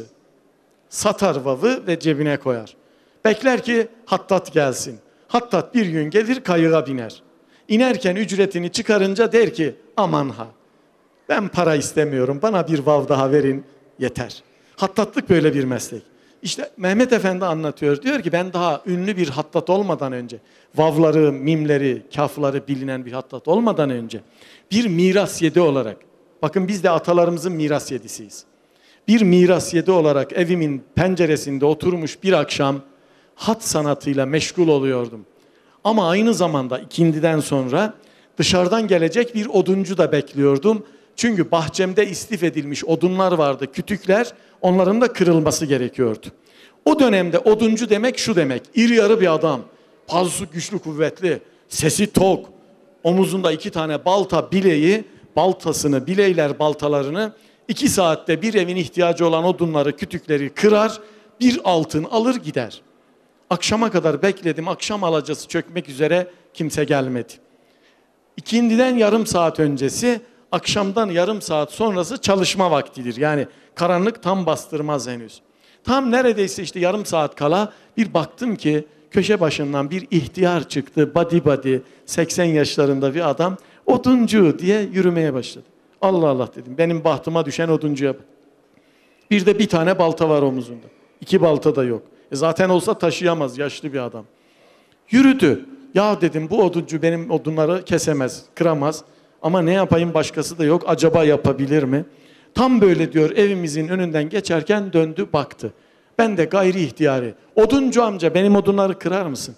A: Satar vavı ve cebine koyar. Bekler ki hattat gelsin. Hattat bir gün gelir kayığa biner. İnerken ücretini çıkarınca der ki aman ha ben para istemiyorum, bana bir vav daha verin yeter. Hattatlık böyle bir meslek. İşte Mehmet Efendi anlatıyor, diyor ki ben daha ünlü bir hattat olmadan önce, vavları, mimleri, kafları bilinen bir hattat olmadan önce bir miras yedi olarak, bakın biz de atalarımızın miras yedisiyiz. Bir miras yedi olarak evimin penceresinde oturmuş bir akşam hat sanatıyla meşgul oluyordum. Ama aynı zamanda ikindiden sonra dışarıdan gelecek bir oduncu da bekliyordum. Çünkü bahçemde istif edilmiş odunlar vardı, kütükler, onların da kırılması gerekiyordu. O dönemde oduncu demek şu demek, iri yarı bir adam, pazusu güçlü kuvvetli, sesi tok, omuzunda iki tane balta bileği, baltasını, bileyler baltalarını, iki saatte bir evin ihtiyacı olan odunları, kütükleri kırar, bir altın alır gider. Akşama kadar bekledim, akşam alacası çökmek üzere kimse gelmedi. İkindiden yarım saat öncesi, akşamdan yarım saat sonrası çalışma vaktidir. Yani karanlık tam bastırmaz henüz. Tam neredeyse işte yarım saat kala bir baktım ki köşe başından bir ihtiyar çıktı. Badi badi seksen yaşlarında bir adam oduncu diye yürümeye başladı. Allah Allah dedim, benim bahtıma düşen oduncuya. Bir de bir tane balta var omuzunda. İki balta da yok. E zaten olsa taşıyamaz, yaşlı bir adam. Yürüdü. Ya dedim bu oduncu benim odunları kesemez, kıramaz. Ama ne yapayım, başkası da yok. Acaba yapabilir mi? Tam böyle diyor evimizin önünden geçerken döndü baktı. Ben de gayri ihtiyari. Oduncu amca benim odunları kırar mısın?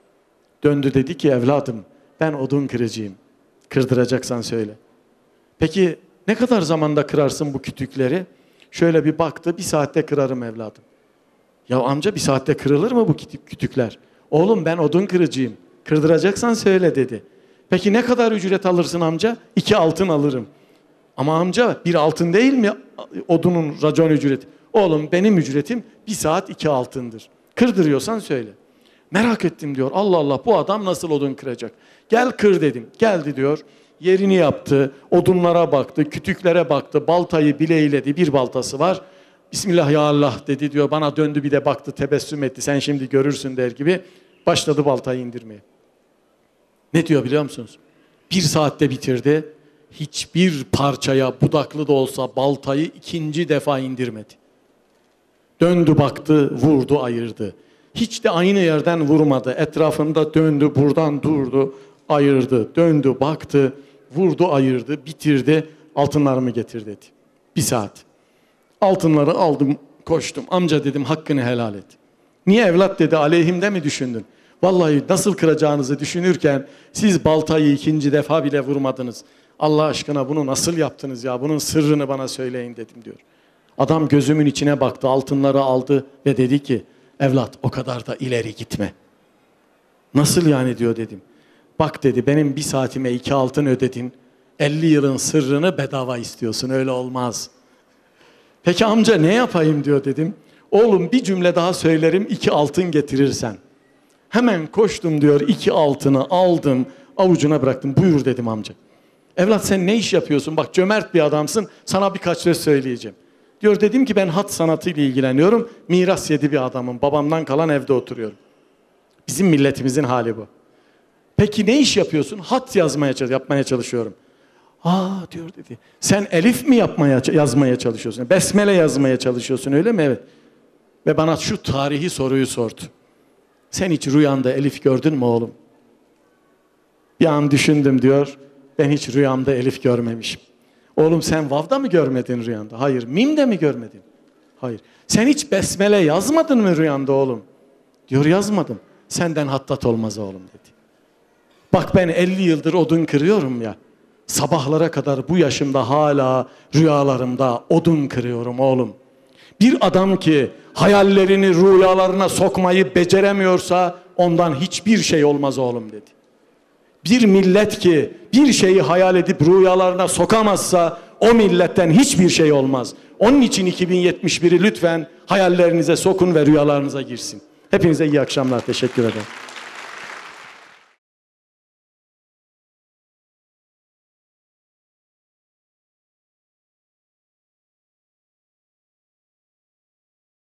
A: Döndü dedi ki evladım ben odun kırıcıyım. Kırdıracaksan söyle. Peki ne kadar zamanda kırarsın bu kütükleri? Şöyle bir baktı, bir saatte kırarım evladım. Ya amca bir saatte kırılır mı bu kütükler? Oğlum ben odun kırıcıyım. Kırdıracaksan söyle dedi. Peki ne kadar ücret alırsın amca? İki altın alırım. Ama amca bir altın değil mi odunun racon ücreti? Oğlum benim ücretim bir saat iki altındır. Kırdırıyorsan söyle. Merak ettim diyor. Allah Allah bu adam nasıl odun kıracak? Gel kır dedim. Geldi diyor. Yerini yaptı. Odunlara baktı. Kütüklere baktı. Baltayı bileğiyledi. Bir baltası var. Bismillah ya Allah dedi diyor. Bana döndü bir de baktı, tebessüm etti. Sen şimdi görürsün der gibi başladı baltayı indirmeye. Ne diyor biliyor musunuz? Bir saatte bitirdi. Hiçbir parçaya budaklı da olsa baltayı ikinci defa indirmedi. Döndü baktı, vurdu, ayırdı. Hiç de aynı yerden vurmadı. Etrafında döndü, buradan durdu, ayırdı. Döndü, baktı, vurdu, ayırdı, bitirdi. Altınlarımı getir dedi. Bir saat. Altınları aldım, koştum. Amca dedim, hakkını helal et. Niye evlat dedi, aleyhimde mi düşündün? Vallahi nasıl kıracağınızı düşünürken siz baltayı ikinci defa bile vurmadınız. Allah aşkına bunu nasıl yaptınız ya? Bunun sırrını bana söyleyin dedim diyor. Adam gözümün içine baktı, altınları aldı ve dedi ki, evlat o kadar da ileri gitme. Nasıl yani diyor dedim. Bak dedi, benim bir saatime iki altın ödedin. elli yılın sırrını bedava istiyorsun, öyle olmaz. Peki amca ne yapayım diyor dedim. Oğlum bir cümle daha söylerim, iki altın getirirsen. Hemen koştum diyor, iki altını aldım, avucuna bıraktım. Buyur dedim amca. Evlat sen ne iş yapıyorsun? Bak cömert bir adamsın, sana birkaç söz söyleyeceğim. Diyor, dedim ki ben hat sanatıyla ilgileniyorum. Miras yedi bir adamım, babamdan kalan evde oturuyorum. Bizim milletimizin hali bu. Peki ne iş yapıyorsun? Hat yazmaya yapmaya çalışıyorum. Aa diyor dedi. Sen elif mi yapmaya yazmaya çalışıyorsun? Besmele yazmaya çalışıyorsun öyle mi? Evet. Ve bana şu tarihi soruyu sordu. Sen hiç rüyanda elif gördün mü oğlum? Bir an düşündüm diyor. Ben hiç rüyamda elif görmemişim. Oğlum sen vavda mı görmedin rüyanda? Hayır. Mim de mi görmedin? Hayır. Sen hiç besmele yazmadın mı rüyanda oğlum? Diyor yazmadım. Senden hattat olmaz oğlum dedi. Bak ben elli yıldır odun kırıyorum ya. Sabahlara kadar bu yaşımda hala rüyalarımda odun kırıyorum oğlum. Bir adam ki hayallerini rüyalarına sokmayı beceremiyorsa ondan hiçbir şey olmaz oğlum dedi. Bir millet ki bir şeyi hayal edip rüyalarına sokamazsa o milletten hiçbir şey olmaz. Onun için iki bin yetmiş biri lütfen hayallerinize sokun ve rüyalarınıza girsin. Hepinize iyi akşamlar. Teşekkür ederim.